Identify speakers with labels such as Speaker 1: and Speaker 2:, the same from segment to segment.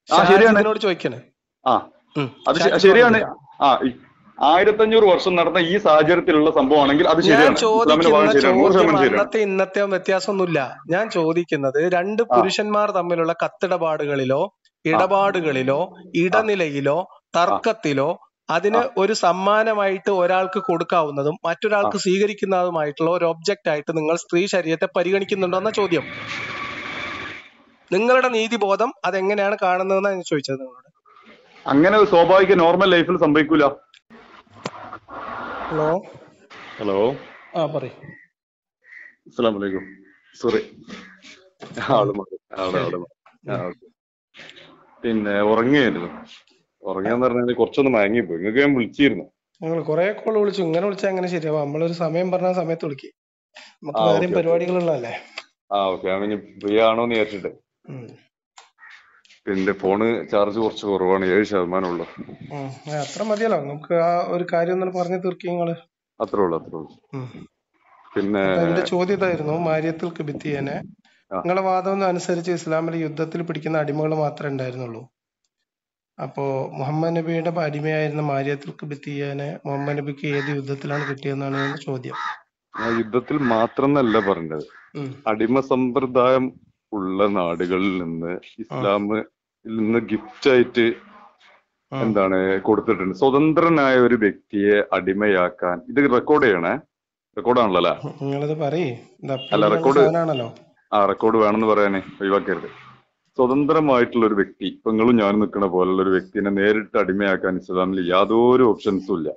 Speaker 1: ശരിയാണ്.
Speaker 2: ചോദിക്കണേ.
Speaker 1: ആ അത് ശരിയാണ്. 1500 വർഷം നടന്ന ഈ സാഹചര്യത്തിലുള്ള സംഭവമാണെങ്കിൽ അത് ശരിയാണ്.
Speaker 2: അന്നത്തെ ഇന്നത്തെ വ്യത്യാസമൊന്നുമില്ല. ഞാൻ ചോദിക്കുന്നത് 2 പുരുഷന്മാർ തമ്മിലുള്ള കത്തിടപാടുകളിലോ ഇടപാടുകളിലോ ഇടനിലയിലോ തർക്കത്തിലോ അതിന് ഒരു സമ്മാനമായിട്ട് ഒരാൾക്ക് കൊടുക്കാവുന്നതും മറ്റൊരാൾക്ക് സ്വീകരിക്കുന്നതുമായിട്ടുള്ള ഒരു ഒബ്ജക്റ്റ് ആയിട്ട് നിങ്ങൾ സ്ത്രീ ശരീരത്തെ പരിഗണിക്കുന്നുണ്ടോ എന്ന ചോദ്യം. നിങ്ങളുടെ നീതിബോധം അതെങ്ങനെയാണ് കാണുന്നതെന്നാണ് ഞാൻ ചോദിച്ചത് നിങ്ങളോട്.
Speaker 1: അങ്ങനെ സ്വാഭാവിക നോർമൽ ലൈഫിൽ സംഭവിക്കൂല. ഹലോ
Speaker 2: പറയൂ.
Speaker 1: അസ്സലാമു അലൈക്കും. സോറി, പിന്നെ ഉറങ്ങിയായിരുന്നു. ഉറങ്ങിയെന്ന് പറഞ്ഞാൽ കുറച്ചൊന്ന് മയങ്ങിപ്പോയി. നിങ്ങൾക്ക് ഞാൻ വിളിച്ചിരുന്നു.
Speaker 2: നിങ്ങൾ കുറെ കോൾ വിളിച്ചു. ഇങ്ങനെ വിളിച്ചാൽ എങ്ങനെ ശരിയാവും? നമ്മളൊരു സമയം പറഞ്ഞ സമയത്ത് വിളിക്കും. നമുക്ക് വേറെയും പരിപാടികളുള്ളതല്ലേ.
Speaker 1: ഓക്കെ. അവന് ഫ്രീ ആണോന്ന് വിചാരിച്ചിട്ട്. പിന്നെ ഫോണ് ചാർജ് കുറച്ച് കുറവാണ്, 7% ഉള്ളു.
Speaker 2: അത്ര മതിയല്ലോ നമുക്ക്. ആ ഒരു കാര്യം ഒന്ന് പറഞ്ഞു തീർക്കുക നിങ്ങള്.
Speaker 1: അത്രേ ഉള്ളു. പിന്നെ
Speaker 2: എന്റെ ചോദ്യം ഇതായിരുന്നു, മാരിയത്തുൽ കിബ്തിയനെ നിങ്ങളെ വാദം അനുസരിച്ച് ഇസ്ലാമിൽ യുദ്ധത്തിൽ പിടിക്കുന്ന അടിമകൾ മാത്രമേ ഉണ്ടായിരുന്നുള്ളൂ. അപ്പോ മുഹമ്മദ് നബിയുടെ അടിമയായിരുന്ന മാരിയത്തുൽ കിബ്തിയനെ മുഹമ്മദ് നബിക്ക് ഏത് യുദ്ധത്തിലാണ് കിട്ടിയെന്നാണ് എന്റെ ചോദ്യം.
Speaker 1: യുദ്ധത്തിൽ മാത്രം എന്നല്ല പറഞ്ഞത്, അടിമ സമ്പ്രദായം ഉള്ള നാടുകളിൽ നിന്ന് ഇസ്ലാമിൽ നിന്ന് ഗിഫ്റ്റ് ആയിട്ട് കൊടുത്തിട്ടുണ്ട്. സ്വതന്ത്രനായ ഒരു വ്യക്തിയെ അടിമയാക്കാൻ. ഇത് റെക്കോർഡ് ചെയ്യണേ. റെക്കോർഡാണല്ലോ അല്ല? റെക്കോർഡ് വേണമെന്ന് പറയാനേ ഒഴിവാക്കരുത്. സ്വതന്ത്രമായിട്ടുള്ള ഒരു വ്യക്തി, ഇപ്പൊ നിങ്ങളും ഞാനും നിൽക്കുന്ന പോലുള്ള ഒരു വ്യക്തിനെ നേരിട്ട് അടിമയാക്കാൻ ഇസ്ലാമിൽ യാതൊരു ഓപ്ഷൻസും ഇല്ല.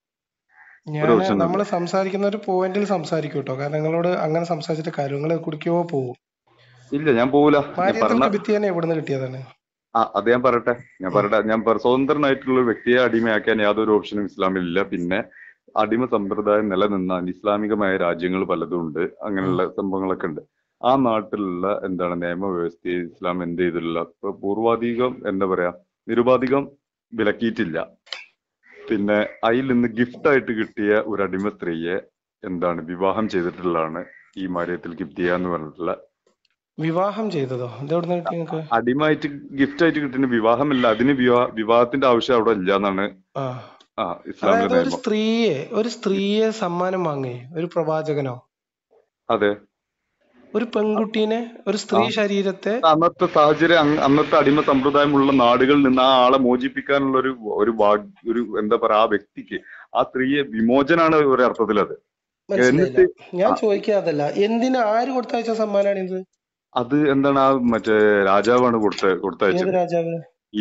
Speaker 2: നമ്മൾ സംസാരിക്കുന്ന ഒരു പോയിന്റിൽ സംസാരിക്കും കേട്ടോ. കാരണം നിങ്ങളോട് അങ്ങനെ സംസാരിച്ചിട്ട് കാര്യങ്ങൾ കുടിക്കോ പോകും.
Speaker 1: ഇല്ല, ഞാൻ പോവില്ല.
Speaker 2: എവിടുന്ന് കിട്ടിയതാണ്?
Speaker 1: അത് ഞാൻ പറയട്ടെ. ഞാൻ സ്വതന്ത്രനായിട്ടുള്ള വ്യക്തിയെ അടിമയാക്കാൻ യാതൊരു ഓപ്ഷനും ഇസ്ലാമിൽ ഇല്ല. പിന്നെ അടിമ സമ്പ്രദായം നിലനിന്ന അനിസ്ലാമികമായ രാജ്യങ്ങൾ പലതും ഉണ്ട്. അങ്ങനെയുള്ള സംഭവങ്ങളൊക്കെ ഉണ്ട്. ആ നാട്ടിലുള്ള നിയമവ്യവസ്ഥയെ ഇസ്ലാം എന്ത് ചെയ്തിട്ടില്ല, പൂർവാധികം നിരുപാധികം വിലക്കിയിട്ടില്ല. പിന്നെ അതിൽ നിന്ന് ഗിഫ്റ്റ് ആയിട്ട് കിട്ടിയ ഒരു അടിമ സ്ത്രീയെ വിവാഹം ചെയ്തിട്ടുള്ളതാണ് ഈ മാരിയത്തുൽ കിബ്തിയ എന്ന് പറഞ്ഞിട്ടുള്ള.
Speaker 2: വിവാഹം ചെയ്തതോ?
Speaker 1: അടിമയായിട്ട് ഗിഫ്റ്റ് ആയിട്ട് കിട്ടുന്ന വിവാഹമല്ല. അതിന് വിവാഹത്തിന്റെ ആവശ്യം അവിടെ ഇല്ല എന്നാണ് ഇസ്ലാമിലെ നിയമം.
Speaker 2: ഒരു സ്ത്രീയെ സമ്മാനം വാങ്ങി ഒരു പ്രവാചകനോ?
Speaker 1: അതെ.
Speaker 2: ഒരു പെൺകുട്ടീനെ, ഒരു സ്ത്രീ ശരീരത്തെ
Speaker 1: അന്നത്തെ സാഹചര്യം, അന്നത്തെ അടിമ സമ്പ്രദായമുള്ള നാടുകളിൽ നിന്ന് ആ ആളെ മോചിപ്പിക്കാനുള്ള ഒരു എന്താ പറയാ, ആ വ്യക്തിക്ക് ആ സ്ത്രീയെ വിമോചനാണ് ഒരർത്ഥത്തിൽ. അത്
Speaker 2: ഞാൻ ചോദിക്കാതല്ല, എന്തിനാ ആര് കൊടുത്തയച്ച സമ്മാനാണിത്?
Speaker 1: അത് മറ്റേ രാജാവാണ് കൊടുത്തയച്ചത്.
Speaker 2: രാജാവ്?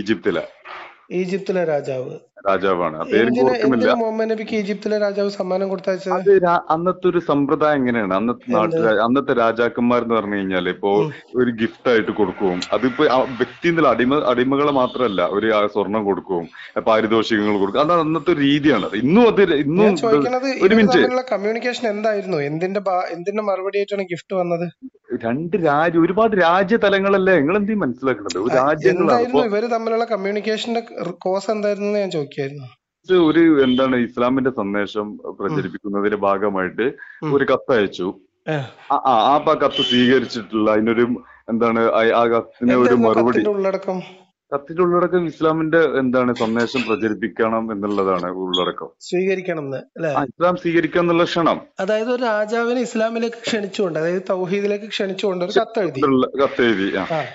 Speaker 1: ഈജിപ്തിലെ രാജാവാണ്.
Speaker 2: മുഹമ്മദ് നബിക്ക് ഈജിപ്തിലെ രാജാവ് സമ്മാനം കൊടുത്തയച്ചത്?
Speaker 1: അത് അന്നത്തെ ഒരു സമ്പ്രദായം എങ്ങനെയാണ്, അന്നത്തെ രാജാക്കന്മാർ എന്ന് പറഞ്ഞു കഴിഞ്ഞാല് ഇപ്പോ ഒരു ഗിഫ്റ്റ് ആയിട്ട് കൊടുക്കും. അതിപ്പോ വ്യക്തി അടിമകളെ മാത്രമല്ല, ഒരു സ്വർണം കൊടുക്കും, പാരിതോഷികങ്ങൾ കൊടുക്കും. അത് അന്നത്തെ രീതിയാണ്. ഇന്നും ഒരു മിനിറ്റ്,
Speaker 2: കമ്മ്യൂണിക്കേഷൻ എന്തായിരുന്നു? എന്തിന്റെ മറുപടി ആയിട്ടാണ് ഗിഫ്റ്റ് വന്നത്?
Speaker 1: ഒരുപാട് രാജ്യതലങ്ങളല്ലേ നിങ്ങൾ എന്ത് മനസ്സിലാക്കുന്നത്? രാജ്യങ്ങളാണ്
Speaker 2: ഇവര് തമ്മിലുള്ള കമ്മ്യൂണിക്കേഷന്റെ കോഴ്സ് എന്തായിരുന്നു ഞാൻ ചോദിക്കായിരുന്നു.
Speaker 1: ഒരു ഇസ്ലാമിന്റെ സന്ദേശം പ്രചരിപ്പിക്കുന്നതിന്റെ ഭാഗമായിട്ട് ഒരു കത്ത് അയച്ചു. ആ കത്ത് സ്വീകരിച്ചിട്ടുള്ള അതിനൊരു ആ കത്തിന് ഒരു മറുപടി. കത്തിന്റെ ഉള്ളടക്കം ഇസ്ലാമിന്റെ സന്ദേശം പ്രചരിപ്പിക്കണം എന്നുള്ളതാണ് ഉള്ളടക്കം.
Speaker 2: സ്വീകരിക്കണം,
Speaker 1: ഇസ്ലാം സ്വീകരിക്കുക എന്നുള്ള ക്ഷണം.
Speaker 2: അതായത് ഒരു രാജാവിനെ ഇസ്ലാമിലേക്ക് ക്ഷണിച്ചുകൊണ്ട്, അതായത് തൗഹീദിലേക്ക് ക്ഷണിച്ചുകൊണ്ട് ഒരു
Speaker 1: കത്തെഴുതി.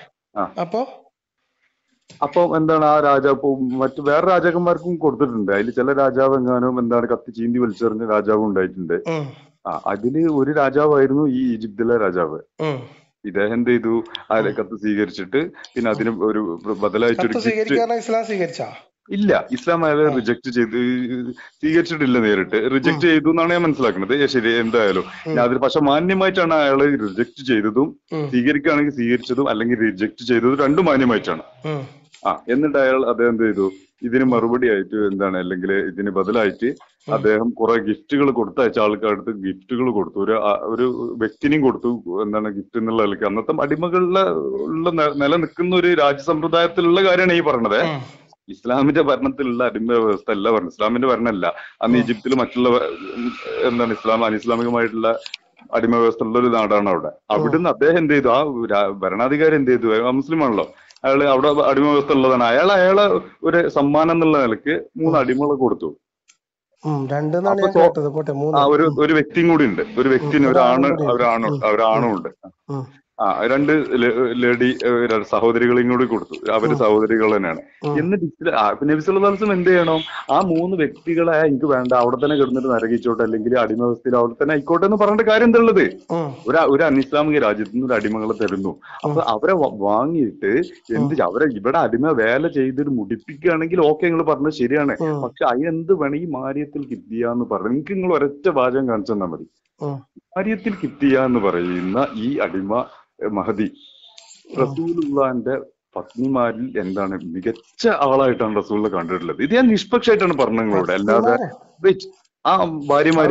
Speaker 1: അപ്പൊ ആ രാജാവ് മറ്റു വേറെ രാജാക്കന്മാർക്കും കൊടുത്തിട്ടുണ്ട്. അതിൽ ചില രാജാവ് എങ്ങാനും കത്തി ചീന്തി വലിച്ചെറിഞ്ഞ രാജാവ് ഉണ്ടായിട്ടുണ്ട്. അതില് ഒരു രാജാവായിരുന്നു ഈ ഈജിപ്തിലെ രാജാവ്. ഇദ്ദേഹം എന്ത് ചെയ്തു, ആ കത്ത് സ്വീകരിച്ചിട്ട് പിന്നെ അതിന് ഒരു ബദലായിട്ടൊരു ഇല്ല, ഇസ്ലാം അയാളെ റിജക്ട് സ്വീകരിച്ചിട്ടില്ല. നേരിട്ട് റിജക്ട് ചെയ്തു എന്നാണ് ഞാൻ മനസ്സിലാക്കുന്നത്. ശരി, എന്തായാലും അതിൽ പക്ഷെ മാന്യമായിട്ടാണ് അയാളെ റിജക്ട് ചെയ്തതും സ്വീകരിക്കുകയാണെങ്കിൽ സ്വീകരിച്ചതും അല്ലെങ്കിൽ റിജക്ട് ചെയ്തതും രണ്ടും മാന്യമായിട്ടാണ്. എന്നിട്ട് അദ്ദേഹം എന്ത് ചെയ്തു, ഇതിന് മറുപടി ആയിട്ട് അല്ലെങ്കിൽ ഇതിന് ബദലായിട്ട് അദ്ദേഹം കുറെ ഗിഫ്റ്റുകൾ കൊടുത്തയച്ച ആൾക്കാർക്ക് ഗിഫ്റ്റുകൾ കൊടുത്തു. ഒരു വ്യക്തിനെയും കൊടുത്തു. ഗിഫ്റ്റ് എന്നുള്ള നിലയ്ക്ക് അന്നത്തെ അടിമകളിലെ നിലനിൽക്കുന്ന ഒരു രാജ്യസമ്പ്രദായത്തിലുള്ള കാര്യമാണ് ഈ പറഞ്ഞത്. ഇസ്ലാമിന്റെ ഭരണത്തിലുള്ള അടിമ വ്യവസ്ഥ അല്ല പറഞ്ഞത്. ഇസ്ലാമിന്റെ ഭരണമല്ല. അന്ന് ഈജിപ്തിൽ മറ്റുള്ള അനിസ്ലാമികമായിട്ടുള്ള അടിമ വ്യവസ്ഥ ഉള്ള ഒരു നാടാണ് അവിടെ. അവിടുന്ന് അദ്ദേഹം എന്ത് ചെയ്തു, ആ ഭരണാധികാരി എന്ത് ചെയ്തു, മുസ്ലിം ആണല്ലോ, അയാള് അവിടെ അടിമ വ്യവസ്ഥ ഉള്ളതാണ്. അയാളെ ഒരു സമ്മാനം എന്നുള്ള നിലക്ക് 3 അടിമകളെ കൊടുത്തു. ഒരു വ്യക്തിയും കൂടി ഉണ്ട്, ഒരു വ്യക്തിന് ഒരാണും ഉണ്ട്. 2 ലേഡി സഹോദരികളെയും കൂടി കൊടുത്തു. അവര് സഹോദരികൾ തന്നെയാണ്. എന്നിട്ട് നബി സല്ലല്ലാഹു അലൈഹി വസല്ലം എന്ത് ചെയ്യണം? ആ 3 വ്യക്തികളെ എനിക്ക് വേണ്ട, അവിടെ തന്നെ കിടന്നിട്ട് നരകിച്ചോട്ടെ, അല്ലെങ്കിൽ അടിമ വ്യവസ്ഥയിൽ അവിടെ തന്നെ ആയിക്കോട്ടെ എന്ന് പറഞ്ഞിട്ട് കാര്യം എന്താ ഉള്ളത്? ഒരു അനിസ്ലാമിക രാജ്യത്ത് നിന്ന് ഒരു അടിമകളെ തരുന്നു. അപ്പൊ അവരെ വാങ്ങിയിട്ട് അവരെ ഇവിടെ അടിമ വേല ചെയ്തിട്ട് മുടിപ്പിക്കുകയാണെങ്കിൽ ഓക്കെ, നിങ്ങൾ പറഞ്ഞത് ശരിയാണ്. പക്ഷെ അതിനെന്ത് വേണം? ഈ മാര്യത്തിൽ കിത്തിയ എന്ന് പറഞ്ഞു. നിങ്ങൾക്ക് നിങ്ങൾ ഒരൊറ്റ വാചകം കാണിച്ചു തന്നാൽ മതി. മാര്യത്തിൽ കിത്തിയ എന്ന് പറയുന്ന ഈ അടിമ മഹദി റസൂലുള്ളാന്റെ പത്നിമാരിൽ എന്താണ് മികച്ച ആളായിട്ടാണ് റസൂലിനെ കണ്ടിട്ടുള്ളത്. ഇത് ഞാൻ നിഷ്പക്ഷമായിട്ടാണ് പറഞ്ഞത് നിങ്ങളോട്. അല്ലാതെ ആ ഭാര്യമാര്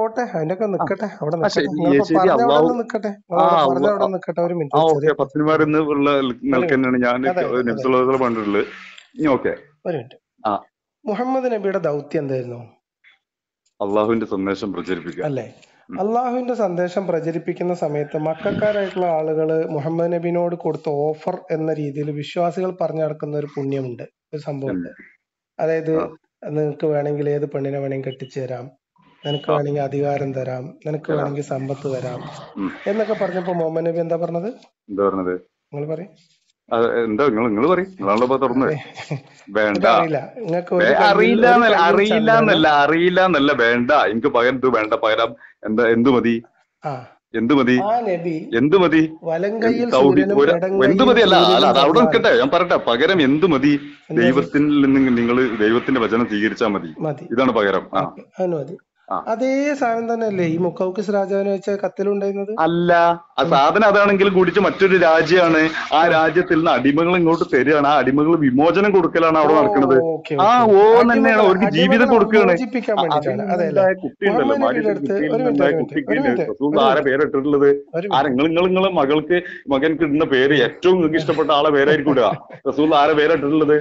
Speaker 1: പത്നിമാരെന്ന് ഉള്ള നിലക്ക് തന്നെയാണ് ഞാൻ നബിസ്വല്ലല്ലാഹു പറഞ്ഞിട്ടുള്ളത്. ഓക്കെ,
Speaker 2: മുഹമ്മദ് നബിയുടെ ദൗത്യം എന്തായിരുന്നു?
Speaker 1: അള്ളാഹുവിന്റെ സന്ദേശം പ്രചരിപ്പിക്കുക
Speaker 2: അല്ലേ? അള്ളാഹുവിന്റെ സന്ദേശം പ്രചരിപ്പിക്കുന്ന സമയത്ത് മക്കക്കാരായിട്ടുള്ള ആളുകള് മുഹമ്മദ് നബിനോട് കൊടുത്ത ഓഫർ എന്ന രീതിയിൽ വിശ്വാസികൾ പറഞ്ഞു നടക്കുന്ന ഒരു പുണ്യമുണ്ട്, ഒരു സംഭവമുണ്ട്. അതായത് നിനക്ക് വേണമെങ്കിൽ ഏത് പെണ്ണിനെ വേണമെങ്കിൽ കെട്ടിച്ചു തരാം, നിനക്ക് വേണമെങ്കിൽ അധികാരം തരാം, നിനക്ക് വേണമെങ്കിൽ സമ്പത്ത് തരാം എന്നൊക്കെ പറഞ്ഞപ്പോ മുഹമ്മദ് നബി എന്താ പറഞ്ഞത്? നിങ്ങൾ പറയും.
Speaker 1: എന്താ നിങ്ങൾ പറയും, നിങ്ങളാണല്ലോ തുറന്നത്. വേണ്ട, അറിയില്ല എന്നല്ല, വേണ്ട, എനിക്ക് പകരം ഇത് വേണ്ട, പകരം എന്താ, എന്ത് മതി? എന്ത് മതി? എന്ത് മതി? എന്ത് മതി? അല്ല അത് അവിടെ നിൽക്കട്ടെ, ഞാൻ പറയട്ടെ. പകരം എന്ത് മതി? ദൈവത്തിൽ നിന്ന് നിങ്ങൾ ദൈവത്തിന്റെ വചനം സ്വീകരിച്ചാൽ മതി. ഇതാണ് പകരം.
Speaker 2: അതേ സാധനം തന്നെയല്ലേ ഈ മുഖൌഖിസ് രാജാവിനെ വെച്ച കത്തിലുണ്ടായിരുന്നത്?
Speaker 1: അല്ല, ആ സാധനം അതാണെങ്കിലും കുടിച്ച് മറ്റൊരു രാജ്യമാണ്. ആ രാജ്യത്തിൽ നിന്ന് അടിമകൾ ഇങ്ങോട്ട് തരികയാണ്. ആ അടിമകൾ വിമോചനം കൊടുക്കലാണ് അവിടെ നടക്കുന്നത്. തന്നെയാണ് അവർക്ക് ജീവിതം കൊടുക്കുകയാണ്. കുട്ടിയുണ്ടല്ലോ, കുട്ടിക്ക് ആരെ പേരിട്ടിട്ടുള്ളത്? നിങ്ങളെ മകൻക്ക് ഇടുന്ന പേര് ഏറ്റവും നിങ്ങൾക്ക് ഇഷ്ടപ്പെട്ട ആളെ പേരായിരിക്കും ഇടുക. റസൂൽ ആരെ പേരിട്ടിട്ടുള്ളത്?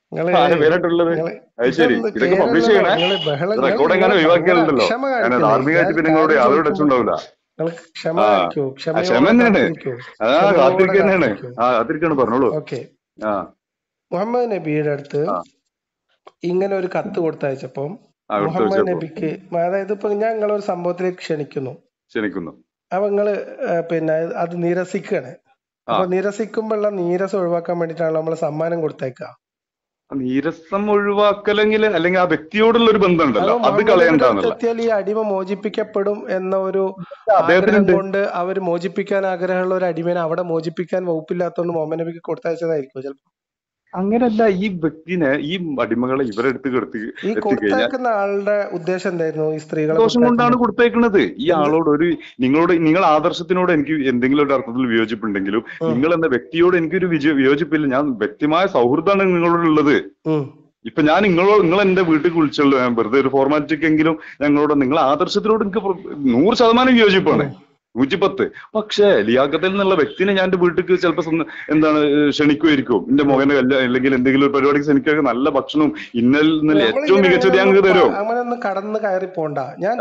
Speaker 1: അത് ശരി, ഇതൊക്കെ പബ്ലിഷ് ചെയ്യണേ. റെക്കോർഡ് എങ്ങനെ ഒഴിവാക്കിയാലുണ്ടല്ലോ, ധാർമ്മികമായിട്ട് പിന്നെ നിങ്ങളോട് യാതൊരു ടച്ച് ഉണ്ടാവില്ല. ക്ഷമ തന്നെയാണ്, കാത്തിരിക്കാനാണ്. കാത്തിരിക്കാണ്, പറഞ്ഞോളൂ.
Speaker 2: മുഹമ്മദ് നബിയുടെ അടുത്ത് ഇങ്ങനെ ഒരു കത്ത് കൊടുത്തയച്ചപ്പം മുഹമ്മദ് നബിക്ക്, അതായത് ഇപ്പൊ ഞാൻ നിങ്ങളൊരു സംഭവത്തിലേക്ക് ക്ഷണിക്കുന്നു, അപ്പൊ നിങ്ങള് പിന്നെ അത് നിരസിക്കാണ്. അപ്പൊ നിരസിക്കുമ്പോഴുള്ള നീരസം ഒഴിവാക്കാൻ വേണ്ടിട്ടാണല്ലോ നമ്മള് സമ്മാനം കൊടുത്തേക്ക.
Speaker 1: നീരസം ഒഴിവാക്കലെങ്കിൽ അല്ലെങ്കിൽ ആ വ്യക്തിയോടുള്ള ഒരു ബന്ധം ഉണ്ടല്ലോ, അത് കളയണ്ടെന്നുള്ള.
Speaker 2: ഈ അടിമ മോചിപ്പിക്കപ്പെടും എന്ന ഒരു ആഗ്രഹം കൊണ്ട് അവര് മോചിപ്പിക്കാൻ ആഗ്രഹമുള്ള ഒരു അടിമനെ അവിടെ മോചിപ്പിക്കാൻ വകുപ്പില്ലാത്തതുകൊണ്ട് മുഹമ്മദ് നബിക്ക് കൊടുത്തയച്ചതായിരിക്കും ചിലപ്പോ.
Speaker 1: അങ്ങനല്ല, ഈ വ്യക്തിനെ, ഈ അടിമകളെ ഇവരെടുത്ത്
Speaker 2: കൊടുത്തേക്കുന്ന ആളുടെ ഉദ്ദേശം എന്തായിരുന്നു? ഈ സ്ത്രീകളെ
Speaker 1: ദോഷം കൊണ്ടാണ് കൊടുത്തേക്കുന്നത്. ഈ ആളോട് നിങ്ങൾ ആദർശത്തിനോട് എനിക്ക് എന്തെങ്കിലും ഒരു അർത്ഥത്തിൽ വിയോജിപ്പുണ്ടെങ്കിലും നിങ്ങൾ എന്ന വ്യക്തിയോട് എനിക്കൊരു വിയോജിപ്പില്ല. ഞാൻ വ്യക്തിമായ സൗഹൃദമാണ് നിങ്ങളോടുള്ളത്. ഇപ്പൊ ഞാൻ നിങ്ങൾ എന്റെ വീട്ടിൽ വിളിച്ചുള്ളൂ, ഞാൻ വെറുതെ ഒരു ഫോർമാലിറ്റിക്കെങ്കിലും ഞങ്ങളോട്, നിങ്ങൾ ആദർശത്തിനോട് എനിക്ക് 100% വിയോജിപ്പാണ്, 110. പക്ഷേ ലിയാഖത്തിൽ നിന്നുള്ള വ്യക്തിനെ ഞാൻ എന്റെ വീട്ടിൽ ചിലപ്പോ ക്ഷണിക്കുമായിരിക്കും. എന്റെ മകനെ അല്ലെങ്കിൽ എന്തെങ്കിലും ഒരു പരിപാടിക്ക് ക്ഷണിക്കുക, നല്ല ഭക്ഷണവും ഇന്നലെ ഏറ്റവും മികച്ചത് ഞങ്ങൾക്ക് തരും.
Speaker 2: അങ്ങനെയൊന്നും കടന്നു കയറി പോണ്ട. ഞാൻ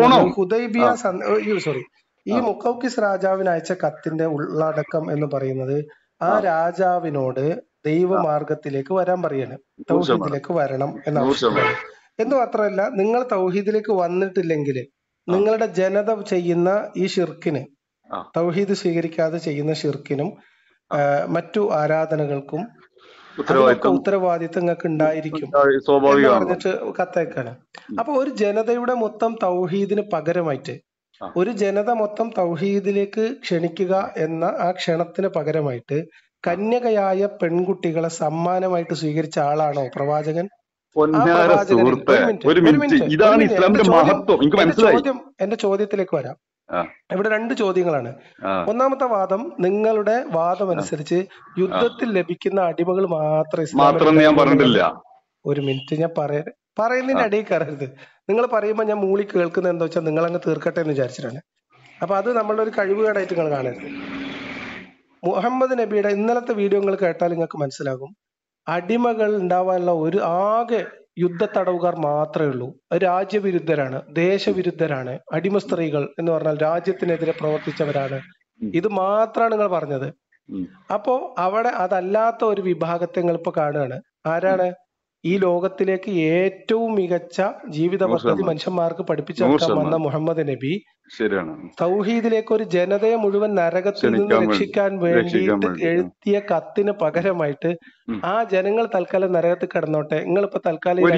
Speaker 2: ഈ മുഖൌഖിസ് രാജാവിന് അയച്ച കത്തിന്റെ ഉള്ളടക്കം എന്ന് പറയുന്നത് ആ രാജാവിനോട് ദൈവമാർഗത്തിലേക്ക് വരാൻ പറയാണ്, തൗഹീദിലേക്ക് വരണം എന്നാവശ്യം. എന്ന് മാത്രമല്ല, നിങ്ങൾ തൗഹീദിലേക്ക് വന്നിട്ടില്ലെങ്കിൽ നിങ്ങളുടെ ജനത ചെയ്യുന്ന ഈ ഷിർക്കിന്, തൗഹീദ് സ്വീകരിക്കാതെ ചെയ്യുന്ന ഷിർക്കിനും മറ്റു ആരാധനകൾക്കും ഉത്തരവാദിത്വം നിങ്ങൾക്ക് ഉണ്ടായിരിക്കും എന്ന് പറഞ്ഞിട്ട് കത്തയക്കാണ്. അപ്പൊ ഒരു ജനതയുടെ മൊത്തം തൗഹീദിന് പകരമായിട്ട്, ഒരു ജനത മൊത്തം തൗഹീദിലേക്ക് ക്ഷണിക്കുക എന്ന ആ ക്ഷണത്തിന് പകരമായിട്ട് കന്യകയായ പെൺകുട്ടികളെ സമ്മാനമായിട്ട് സ്വീകരിച്ച ആളാണോ പ്രവാചകൻ?
Speaker 1: ഇതാണ് ഇസ്ലാമിന്റെ മഹത്വം. എനിക്ക് മനസ്സിലായി.
Speaker 2: എന്റെ ചോദ്യത്തിലേക്ക് വരാം. ഇവിടെ 2 ചോദ്യങ്ങളാണ്. ഒന്നാമത്തെ വാദം, നിങ്ങളുടെ വാദം അനുസരിച്ച് യുദ്ധത്തിൽ ലഭിക്കുന്ന അടിമകൾ മാത്രം
Speaker 1: ഞാൻ പറഞ്ഞിട്ടില്ല.
Speaker 2: ഒരു മിനിറ്റ്, ഞാൻ പറയുന്നതിന്റെ അടിയിൽ കയറരുത്. നിങ്ങൾ പറയുമ്പോൾ ഞാൻ മൂളി കേൾക്കുന്നത് എന്താ വെച്ചാൽ നിങ്ങൾ അങ്ങ് തീർക്കട്ടെ എന്ന് വിചാരിച്ചിട്ടാണ്. അപ്പൊ അത് നമ്മളുടെ ഒരു കഴിവുകേടായിട്ട് നിങ്ങൾ കാണരുത്. മുഹമ്മദ് നബിയുടെ ഇന്നലത്തെ വീഡിയോ നിങ്ങൾ കേട്ടാൽ നിങ്ങൾക്ക് മനസ്സിലാകും, അടിമകൾ ഉണ്ടാവാനുള്ള ഒരു ആകെ യുദ്ധ തടവുകാർ മാത്രമേ ഉള്ളൂ. രാജ്യവിരുദ്ധരാണ്, ദേശവിരുദ്ധരാണ്. അടിമ സ്ത്രീകൾ എന്ന് പറഞ്ഞാൽ രാജ്യത്തിനെതിരെ പ്രവർത്തിച്ചവരാണ്. ഇത് മാത്രമാണ് നിങ്ങൾ പറഞ്ഞത്. അപ്പോ അവിടെ അതല്ലാത്ത ഒരു വിഭാഗത്തെ നിങ്ങൾ ഇപ്പൊ കാണുകയാണ്. ആരാണ്? ഈ ലോകത്തിലേക്ക് ഏറ്റവും മികച്ച ജീവിത പദ്ധതി മനുഷ്യന്മാർക്ക് പഠിപ്പിച്ചെടുക്കാൻ വന്ന മുഹമ്മദ് നബി തൗഹീദിലേക്ക് ഒരു ജനതയെ മുഴുവൻ നരകത്തിൽ നിന്ന് രക്ഷിക്കാൻ വേണ്ടിയിട്ട് എഴുതിയ കത്തിന് പകരമായിട്ട് ആ ജനങ്ങൾ തൽക്കാലം നരകത്തിൽ കിടന്നോട്ടെ, നിങ്ങളിപ്പോ തൽക്കാലം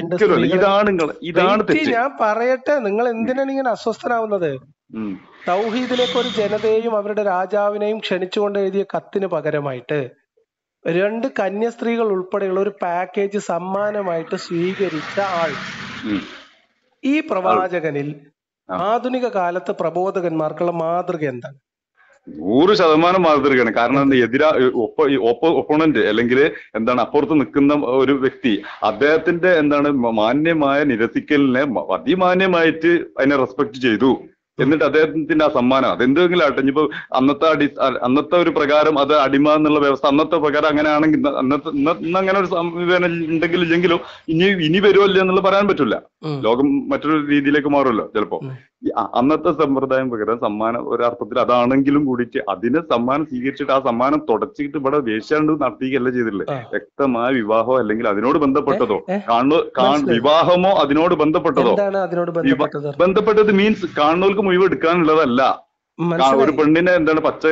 Speaker 2: ഞാൻ പറയട്ടെ, നിങ്ങൾ എന്തിനാണ് ഇങ്ങനെ അസ്വസ്ഥനാവുന്നത്? തൗഹീദിലേക്ക് ഒരു ജനതയെയും അവരുടെ രാജാവിനെയും ക്ഷണിച്ചുകൊണ്ട് എഴുതിയ കത്തിന് പകരമായിട്ട് 2 കന്യാസ്ത്രീകൾ ഉൾപ്പെടെയുള്ള ഒരു പാക്കേജ് സമ്മാനമായിട്ട് സ്വീകരിച്ച ആൾ ഈ പ്രവാചകനിൽ ആധുനിക കാലത്ത് പ്രബോധകന്മാർക്കുള്ള മാതൃക എന്താണ്?
Speaker 1: 100% മാതൃകയാണ്. കാരണം ഒപ്പോണന്റ് അല്ലെങ്കിൽ അപ്പുറത്ത് നിൽക്കുന്ന ഒരു വ്യക്തി അദ്ദേഹത്തിന്റെ മാന്യമായ നിരസിക്കലിനെ അതിമാന്യമായിട്ട് അതിനെ റെസ്പെക്ട് ചെയ്തു. എന്നിട്ട് അദ്ദേഹത്തിന്റെ ആ സമ്മാനം അതെന്തെങ്കിലും ആട്ടെ, ഇനിയിപ്പോ അന്നത്തെ ഒരു പ്രകാരം അത് അടിമ എന്നുള്ള വ്യവസ്ഥ അന്നത്തെ പ്രകാരം അങ്ങനെ ആണെങ്കിൽ ഇന്ന് അങ്ങനെ ഒരു സംവിധാനം ഉണ്ടെങ്കിലും ഇല്ലെങ്കിലും ഇനി വരുമല്ലോ എന്നുള്ളത് പറയാൻ പറ്റില്ല. ലോകം മറ്റൊരു രീതിയിലേക്ക് മാറുമല്ലോ ചിലപ്പോ. അന്നത്തെ സമ്പ്രദായം പ്രകാരം സമ്മാനം ഒരർത്ഥത്തിൽ അതാണെങ്കിലും കൂടിയിട്ട് അതിനെ സമ്മാനം സ്വീകരിച്ചിട്ട് ആ സമ്മാനം തുടച്ചിട്ട് ഇവിടെ വേശ്യാണ്ട് നടത്തിയല്ല ചെയ്തിട്ടില്ലേ. വ്യക്തമായ വിവാഹമോ അല്ലെങ്കിൽ അതിനോട് ബന്ധപ്പെട്ടതോ വിവാഹമോ അതിനോട് ബന്ധപ്പെട്ടതോ ബന്ധപ്പെട്ടത് മീൻസ് കാണുന്നവർക്ക് മുഴുവൻ എടുക്കാനുള്ളതല്ല. ഒരു പെണ്ണിനെ പച്ച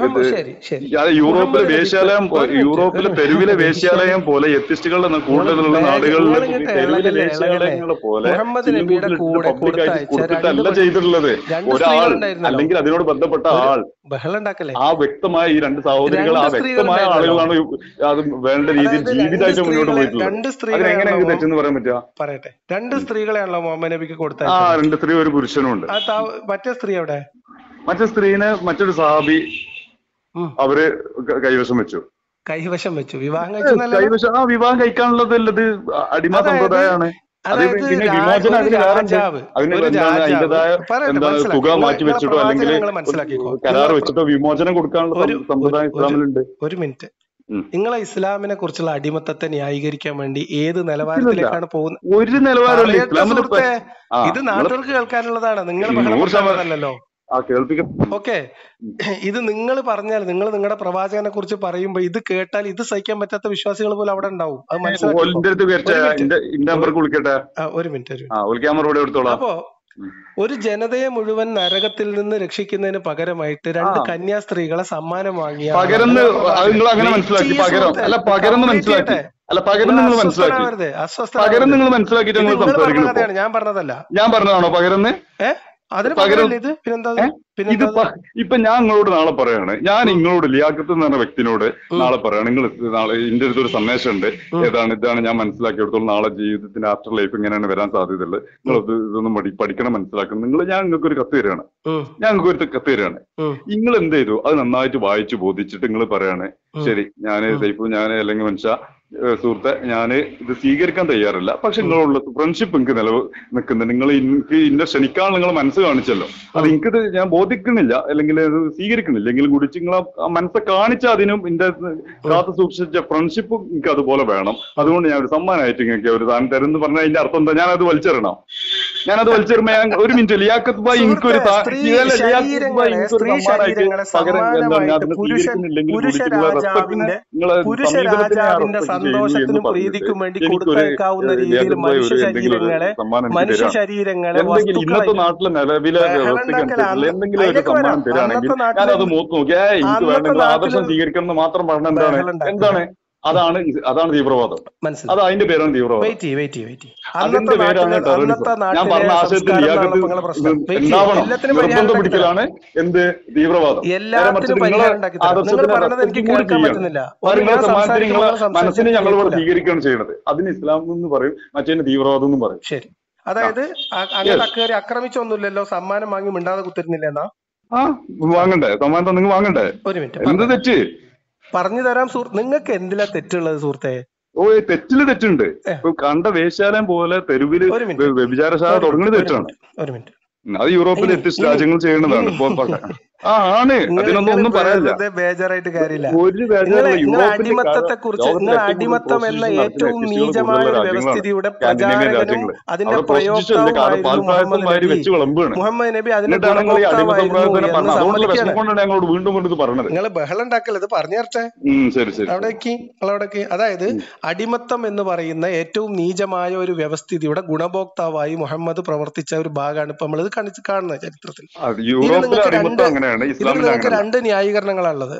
Speaker 1: യൂറോപ്പിലെ തെരുവിലെ വേശ്യാലയം പോലെ എത്തിസ്റ്റുകളുടെ കൂടുതലുള്ള നാടുകളിലെ തെരുവിലെ വേശ്യാലയങ്ങളെ പോലെ പബ്ലിക്കായിട്ട് കൊടുത്തിട്ടല്ല ചെയ്തിട്ടുള്ളത്. ഒരാൾ അല്ലെങ്കിൽ അതിനോട് ബന്ധപ്പെട്ട ആൾ ആ വ്യക്തമായ ഈ 2 സഹോദരികൾ ആ വ്യക്തമായ ആളുകളാണ് അത് വേണ്ട രീതിയിൽ ജീവിതമായിട്ട് മുന്നോട്ട് പോയിട്ടുള്ളത്. അതിനെങ്ങനെ തെറ്റെന്ന് പറയാൻ പറ്റുക?
Speaker 2: പറയട്ടെ, 2 സ്ത്രീകളെയാണല്ലോ മുഹമ്മദ് നബിക്ക് കൊടുത്തത്.
Speaker 1: 2 സ്ത്രീ ഒരു പുരുഷനും ഉണ്ട്.
Speaker 2: മറ്റേ സ്ത്രീ എവിടെ?
Speaker 1: മറ്റേ സ്ത്രീനെ മറ്റൊരു സഹാബി അവര് കൈവശം വെച്ചു.
Speaker 2: വിവാഹം കഴിച്ചു.
Speaker 1: വിവാഹം കഴിക്കാനുള്ളതല്ലത് അടിമ സമ്പ്രദായമാണ്. അത് പിന്നെ വിമോചനം അതിൻ്റെതായ തുക മാറ്റി വെച്ചിട്ടോ അല്ലെങ്കിൽ കരാർ വെച്ചിട്ടോ വിമോചനം കൊടുക്കാനുള്ള സമ്പ്രദായം ഇസ്ലാമിലുണ്ട്.
Speaker 2: ഒരു മിനിറ്റ്, നിങ്ങളെ ഇസ്ലാമിനെ കുറിച്ചുള്ള അടിമത്തത്തെ ന്യായീകരിക്കാൻ വേണ്ടി ഏത് നിലവാരത്തിലേക്കാണ് പോകുന്നത്?
Speaker 1: ഒരു നിലവാരമില്ല.
Speaker 2: ഇത് നാട്ടുകാർക്ക് കേൾക്കാനുള്ളതാണ്, നിങ്ങൾ ഓക്കെ. ഇത് നിങ്ങൾ പറഞ്ഞാൽ നിങ്ങൾ നിങ്ങളുടെ പ്രവാചകനെ കുറിച്ച് പറയുമ്പോ ഇത് കേട്ടാൽ ഇത് സഹിക്കാൻ പറ്റാത്ത വിശ്വാസികൾ പോലും അവിടെ ഉണ്ടാവും. അത് മനസ്സിലാക്കി. ഒരു മിനിറ്റ്. അപ്പോ ഒരു ജനതയെ മുഴുവൻ നരകത്തിൽ നിന്ന് രക്ഷിക്കുന്നതിന് പകരമായിട്ട് 2 കന്യാസ്ത്രീകളെ സമ്മാനം വാങ്ങിയ ഞാൻ പറഞ്ഞതല്ല.
Speaker 1: ഞാൻ പറഞ്ഞതാണോ പകരന്ന്? ഇപ്പൊ ഞാൻ നിങ്ങളോട് നാളെ പറയാണ്, ഞാൻ നിങ്ങളോട് ലിയാഖത്ത് എന്ന് പറഞ്ഞ വ്യക്തിനോട് നാളെ പറയാണ്, നിങ്ങൾ നാളെ എന്റെ അടുത്തൊരു സന്ദേശം ഉണ്ട്, ഇതാണ് ഞാൻ മനസ്സിലാക്കിയെടുത്തോളം നാളെ ജീവിതത്തിന്റെ ആഫ്റ്റർ ലൈഫ് ഇങ്ങനെയാണ് വരാൻ സാധ്യതയുള്ളത്, നിങ്ങൾ ഇതൊന്നും പഠിക്കണം മനസ്സിലാക്കണം. ഞാൻ നിങ്ങൾക്ക് ഒരു കത്ത് തരികയാണ്, നിങ്ങൾ എന്ത് ചെയ്തു അത് നന്നായിട്ട് വായിച്ചു ബോധിച്ചിട്ട് നിങ്ങൾ പറയാണ്, ശരി ഞാൻ അല്ലെങ്കിൽ മനുഷ്യ സുഹൃത്തെ ഞാന് ഇത് സ്വീകരിക്കാൻ തയ്യാറില്ല, പക്ഷെ നിങ്ങളുള്ള ഫ്രണ്ട്ഷിപ്പ് എനിക്ക് നിൽക്കുന്നുണ്ട്, നിങ്ങൾ എനിക്ക് ഇന്നെ ക്ഷണിക്കാൻ നിങ്ങൾ മനസ്സ് കാണിച്ചല്ലോ, അത് എനിക്കിത് ഞാൻ ബോധിക്കുന്നില്ല അല്ലെങ്കിൽ അത് സ്വീകരിക്കുന്നില്ല എങ്കിലും കൂടി നിങ്ങൾ ആ മനസ്സെ കാണിച്ച അതിനും എന്റെ കാത്തു സൂക്ഷിച്ച ഫ്രണ്ട്ഷിപ്പും എനിക്ക് അതുപോലെ വേണം, അതുകൊണ്ട് ഞാൻ ഒരു സമ്മാനമായിട്ട് നിങ്ങൾക്ക് ഒരു താൻ തരുമെന്ന് പറഞ്ഞാൽ അതിന്റെ അർത്ഥം എന്താ? ഞാനത് വലിച്ചെറിയണം. വരുമ്പോ ഞാൻ ഒരു മിനിറ്റ് ലിയാഖത്ത് ഭായ് എനിക്കൊരു
Speaker 2: സന്തോഷത്തിനും പ്രീതിക്കും വേണ്ടി കൊടുത്തേക്കാവുന്ന രീതിയിൽ മനുഷ്യ ശരീരങ്ങളെ
Speaker 1: ഇന്നത്തെ നാട്ടിലെ നിലവിലെ വ്യവസ്ഥയ്ക്കനുസരിച്ചുള്ള എന്തെങ്കിലും ഒരു സമ്മാനം തരാണെങ്കിൽ ഞാനത് മൂത്ത് നോക്കിയാ എനിക്ക് വേണമെങ്കിൽ ആദർശം സ്വീകരിക്കണം എന്ന് മാത്രം പറഞ്ഞ അതാണ് തീവ്രവാദം. അത് അതിന്റെ പേരാണ് തീവ്രവാദം. അതിന്റെ പേരാണ് ടെററിസം. ഞാൻ പറഞ്ഞ ആശയത്തിൽ നിർബന്ധം പിടിക്കലാണ് എന്ത് തീവ്രവാദം. സമ്മാനത്തിന് നിങ്ങളെ മനസ്സിനെ ഞങ്ങൾ ഇവിടെ സ്വീകരിക്കുകയാണ് ചെയ്യുന്നത്. അതിന് ഇസ്ലാം എന്ന് പറയും, മറ്റേ തീവ്രവാദം എന്നും പറയും.
Speaker 2: ശരി, അതായത് അങ്ങനെ ആക്രമിച്ചൊന്നുമില്ലല്ലോ, സമ്മാനം വാങ്ങി മിണ്ടാതെ കുത്തിരുന്നില്ല എന്നാ?
Speaker 1: വാങ്ങണ്ടേ സമ്മാനം? നിങ്ങൾ വാങ്ങണ്ടേ?
Speaker 2: ഒരു മിനിറ്റ്,
Speaker 1: എന്ത് തെറ്റ്
Speaker 2: പറഞ്ഞു തരാം. നിങ്ങൾക്ക് എന്തിലാ തെറ്റുള്ളത് സുഹൃത്തെ?
Speaker 1: തെറ്റില് തെറ്റുണ്ട്. കണ്ട വേശ്യാലയം പോലെ തെരുവില് വ്യഭിചാരശാല തുടങ്ങുന്നത് തെറ്റാണ്.
Speaker 2: ഒരു മിനിറ്റ്,
Speaker 1: അത് യൂറോപ്പിലെ വ്യത്യസ്ത രാജ്യങ്ങൾ ചെയ്യുന്നതാണ്. ഇപ്പൊ ആണ്, അതിനൊന്നും ഒന്നും പറയാനില്ല.
Speaker 2: ബേജാറായിട്ട് കാര്യമില്ല.
Speaker 1: ഒരു
Speaker 2: നിങ്ങൾ അടിമത്തത്തെ കുറിച്ച്, നിങ്ങൾ അടിമത്തം എന്ന ഏറ്റവും നീചമായ ഒരു വ്യവസ്ഥിതിയുടെ പ്രചാരകനും അതിന്റെ പ്രയോക്താവുമായിരുന്നു മുഹമ്മദ് നബി. മുഹമ്മദ് നബി അതിന്റെ ഗുണഭോക്താവായിരുന്നു. നിങ്ങൾ ബഹളം ഉണ്ടാക്കല്ല, ഇത് പറഞ്ഞു തരട്ടെ. അവിടേക്ക് അതായത് അടിമത്തം എന്ന് പറയുന്ന ഏറ്റവും നീചമായ ഒരു വ്യവസ്ഥിതിയുടെ ഗുണഭോക്താവായി മുഹമ്മദ് പ്രവർത്തിച്ച ഒരു ഭാഗമാണ് ഇപ്പൊ നമ്മളിത് കാണുന്നത് ചരിത്രത്തിൽ. നിങ്ങൾക്ക് രണ്ട് ന്യായീകരണങ്ങളാണുള്ളത്.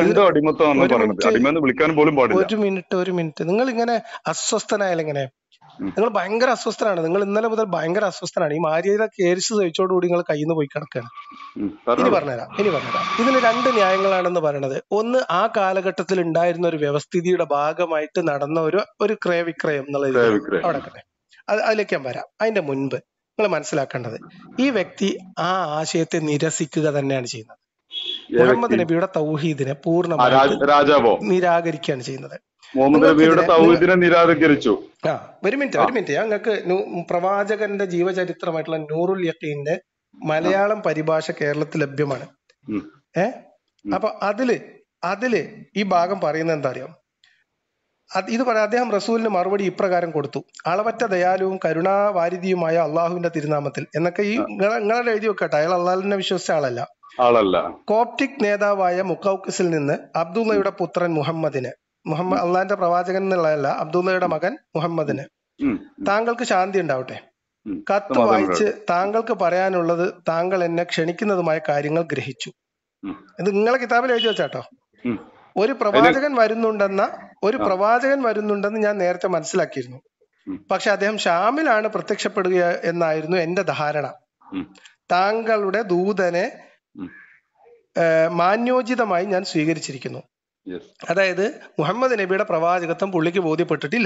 Speaker 2: ഒരു മിനിറ്റ് നിങ്ങൾ ഇങ്ങനെ അസ്വസ്ഥനായാലെങ്ങനെ? നിങ്ങൾ ഭയങ്കര അസ്വസ്ഥനാണ്. നിങ്ങൾ ഇന്നലെ മുതൽ ഭയങ്കര അസ്വസ്ഥനാണ്. ഈ മാര്യയുടെ കേസ് സഹിച്ചോടുകൂടി നിങ്ങൾ കയ്യിൽ നിന്ന് പോയി കിടക്കുകയാണ്. ഇനി പറഞ്ഞുതരാം. ഇതിന് രണ്ട് ന്യായങ്ങളാണെന്ന് പറയണത്. ഒന്ന്, ആ കാലഘട്ടത്തിൽ ഉണ്ടായിരുന്ന ഒരു വ്യവസ്ഥിതിയുടെ ഭാഗമായിട്ട് നടന്ന ഒരു ക്രയവിക്രയം എന്നുള്ളത് അവിടെ അതിലേക്ക് ഞാൻ വരാം. അതിന്റെ മുൻപ് നിങ്ങൾ മനസ്സിലാക്കേണ്ടത്, ഈ വ്യക്തി ആ ആശയത്തെ നിരസിക്കുക തന്നെയാണ് ചെയ്യുന്നത്. മുഹമ്മദ് നബിയുടെ തൗഹീദിനെ പൂർണ്ണമായും നിരാകരിക്കുകയാണ് ചെയ്യുന്നത്.
Speaker 1: നിരാകരിച്ചു.
Speaker 2: ഒരു മിനിറ്റ് ഞങ്ങൾക്ക് പ്രവാചകന്റെ ജീവചരിത്രമായിട്ടുള്ള നൂറുൽ യഖീന്റെ മലയാളം പരിഭാഷ കേരളത്തിൽ ലഭ്യമാണ്. അപ്പൊ അതില് ഈ ഭാഗം പറയുന്നത് എന്താ അറിയാം? ഇത് പറയാം. അദ്ദേഹം റസൂലിന് മറുപടി ഇപ്രകാരം കൊടുത്തു: അളവറ്റ ദയാലുവും കരുണാവാരിധിയുമായ അള്ളാഹുവിന്റെ തിരുനാമത്തിൽ എന്നൊക്കെ. ഈ നിങ്ങളെ എഴുതി വെക്കട്ടെ, അയാൾ അള്ളാഹുവിനെ വിശ്വസിച്ച ആളല്ല. കോപ്റ്റിക് നേതാവായ മുഖൌക്കിസിൽ നിന്ന് അബ്ദുള്ളയുടെ പുത്രൻ മുഹമ്മദ് അള്ളാഹിന്റെ പ്രവാചകൻ എന്നുള്ളതല്ല, അബ്ദുള്ളയുടെ മകൻ മുഹമ്മദിന് താങ്കൾക്ക് ശാന്തി ഉണ്ടാവട്ടെ. കത്ത് വായിച്ച് താങ്കൾക്ക് പറയാനുള്ളത് താങ്കൾ എന്നെ ക്ഷണിക്കുന്നതുമായ കാര്യങ്ങൾ ഗ്രഹിച്ചു. ഇത് നിങ്ങളെ കിതാബിൽ എഴുതി വെച്ചാട്ടോ. ഒരു പ്രവാചകൻ വരുന്നുണ്ടെന്ന് ഞാൻ നേരത്തെ മനസ്സിലാക്കിയിരുന്നു. പക്ഷെ അദ്ദേഹം ഷാമിലാണ് പ്രത്യക്ഷപ്പെടുക എന്നായിരുന്നു എന്റെ ധാരണ. താങ്കളുടെ ദൂതനെ മാന്യോചിതമായി ഞാൻ സ്വീകരിച്ചിരിക്കുന്നു. അതായത് മുഹമ്മദ് നബിയുടെ പ്രവാചകത്വം പുള്ളിക്ക് ബോധ്യപ്പെട്ടിട്ടില്ല.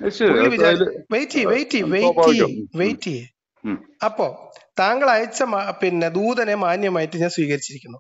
Speaker 2: വെയിറ്റ്. അപ്പോ താങ്കൾ അയച്ച ദൂതനെ മാന്യമായിട്ട് ഞാൻ സ്വീകരിച്ചിരിക്കുന്നു.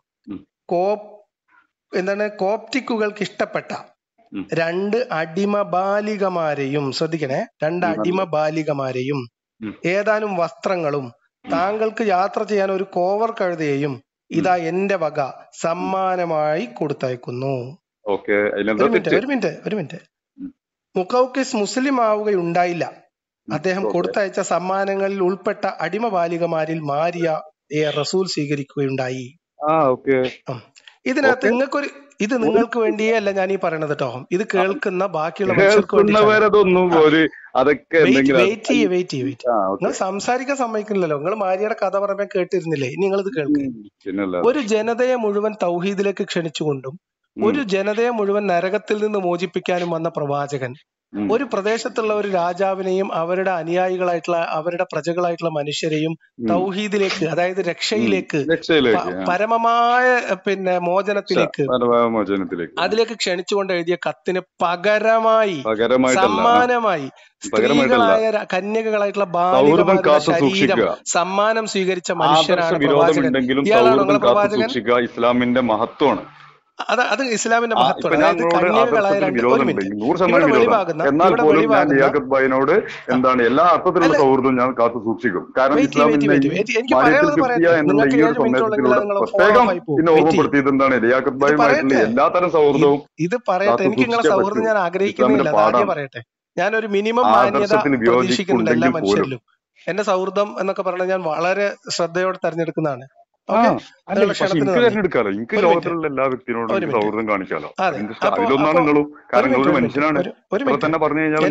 Speaker 2: കോപ്റ്റിക്കുകൾക്ക് ഇഷ്ടപ്പെട്ട രണ്ട് അടിമ ബാലികമാരെയും, ശ്രദ്ധിക്കണേ, രണ്ട് അടിമ ബാലികമാരെയും ഏതാനും വസ്ത്രങ്ങളും താങ്കൾക്ക് യാത്ര ചെയ്യാൻ ഒരു കോവർ കഴുതയെയും ഇതാ എന്റെ വക സമ്മാനമായി കൊടുത്തയക്കുന്നു. ഒരു മിനിറ്റ്. മുഖൌക്കിസ് മുസ്ലിം ആവുകയുണ്ടായില്ല. അദ്ദേഹം കൊടുത്തയച്ച സമ്മാനങ്ങളിൽ ഉൾപ്പെട്ട അടിമ ബാലികമാരിൽ മാരിയ റസൂൽ സ്വീകരിക്കുകയുണ്ടായി. ഇതിനകത്ത് ഇത് നിങ്ങൾക്ക് വേണ്ടിയേ അല്ല ഞാൻ ഈ പറയണത് കേട്ടോ. ഇത് കേൾക്കുന്ന ബാക്കിയുള്ള മനുഷ്യർക്ക് വേണ്ടി. നിങ്ങൾ സംസാരിക്കാൻ സമ്മതിക്കുന്നില്ലല്ലോ. നിങ്ങൾ മാരിയുടെ കഥ പറയാൻ കേട്ടിരുന്നില്ലേ? ഇനി നിങ്ങൾ ഇത് കേൾക്കുക. ഒരു ജനതയെ മുഴുവൻ തൗഹീദിലേക്ക് ക്ഷണിച്ചുകൊണ്ടും ഒരു ജനതയെ മുഴുവൻ നരകത്തിൽ നിന്ന് മോചിപ്പിക്കാനും വന്ന പ്രവാചകൻ ഒരു പ്രദേശത്തുള്ള ഒരു രാജാവിനെയും അവരുടെ അനുയായികളായിട്ടുള്ള അവരുടെ പ്രജകളായിട്ടുള്ള മനുഷ്യരെയും തൗഹീദിലേക്ക്, അതായത് രക്ഷയിലേക്ക്, പരമമായ മോചനത്തിലേക്ക്, അതിലേക്ക് ക്ഷണിച്ചുകൊണ്ട് എഴുതിയ കത്തിന് പകരമായി സമ്മാനമായി സ്ത്രീകളായ കന്യകകളായിട്ടുള്ള ബാലികമാരുടെ ശരീരം സമ്മാനം സ്വീകരിച്ച മനുഷ്യനാണ് പ്രവാചകൻ. ഇയാളാണ് നിങ്ങളെ പ്രവാചകൻ.
Speaker 1: ഇസ്ലാമിന്റെ മഹത്വമാണ്
Speaker 2: അത് ഇസ്ലാമിന്റെ മഹത്വം. അതായത് കന്യകകളായ
Speaker 1: എന്താണ് എല്ലാ അർത്ഥത്തിലുള്ള സൗഹൃദം ഞാൻ കാത്തു സൂക്ഷിക്കും. കാരണം ഓർമ്മപ്പെടുത്തിയത് എന്താണ്, ലിയാഖത്ത് എല്ലാത്തരം സൗഹൃദവും.
Speaker 2: ഇത് പറയട്ടെ, എനിക്ക് നിങ്ങളെ സൗഹൃദം ഞാൻ ആഗ്രഹിക്കുന്നില്ല, ആദ്യം പറയട്ടെ. ഞാനൊരു മിനിമം മാന്യത പ്രതീക്ഷിക്കുന്നുണ്ട് എല്ലാ മനുഷ്യരിലും. എന്റെ സൗഹൃദം എന്നൊക്കെ പറഞ്ഞാൽ ഞാൻ വളരെ ശ്രദ്ധയോടെ തെരഞ്ഞെടുക്കുന്നതാണ്.
Speaker 1: തിരഞ്ഞെടുക്കാലോ, എനിക്ക് ലോകത്തിലുള്ള എല്ലാ വ്യക്തിയോടും സൗഹൃദം കാണിക്കാലോ. അതിലൊന്നാണ് നിങ്ങളും. കാരണം നിങ്ങളൊരു മനുഷ്യനാണ്. തന്നെ പറഞ്ഞു കഴിഞ്ഞാൽ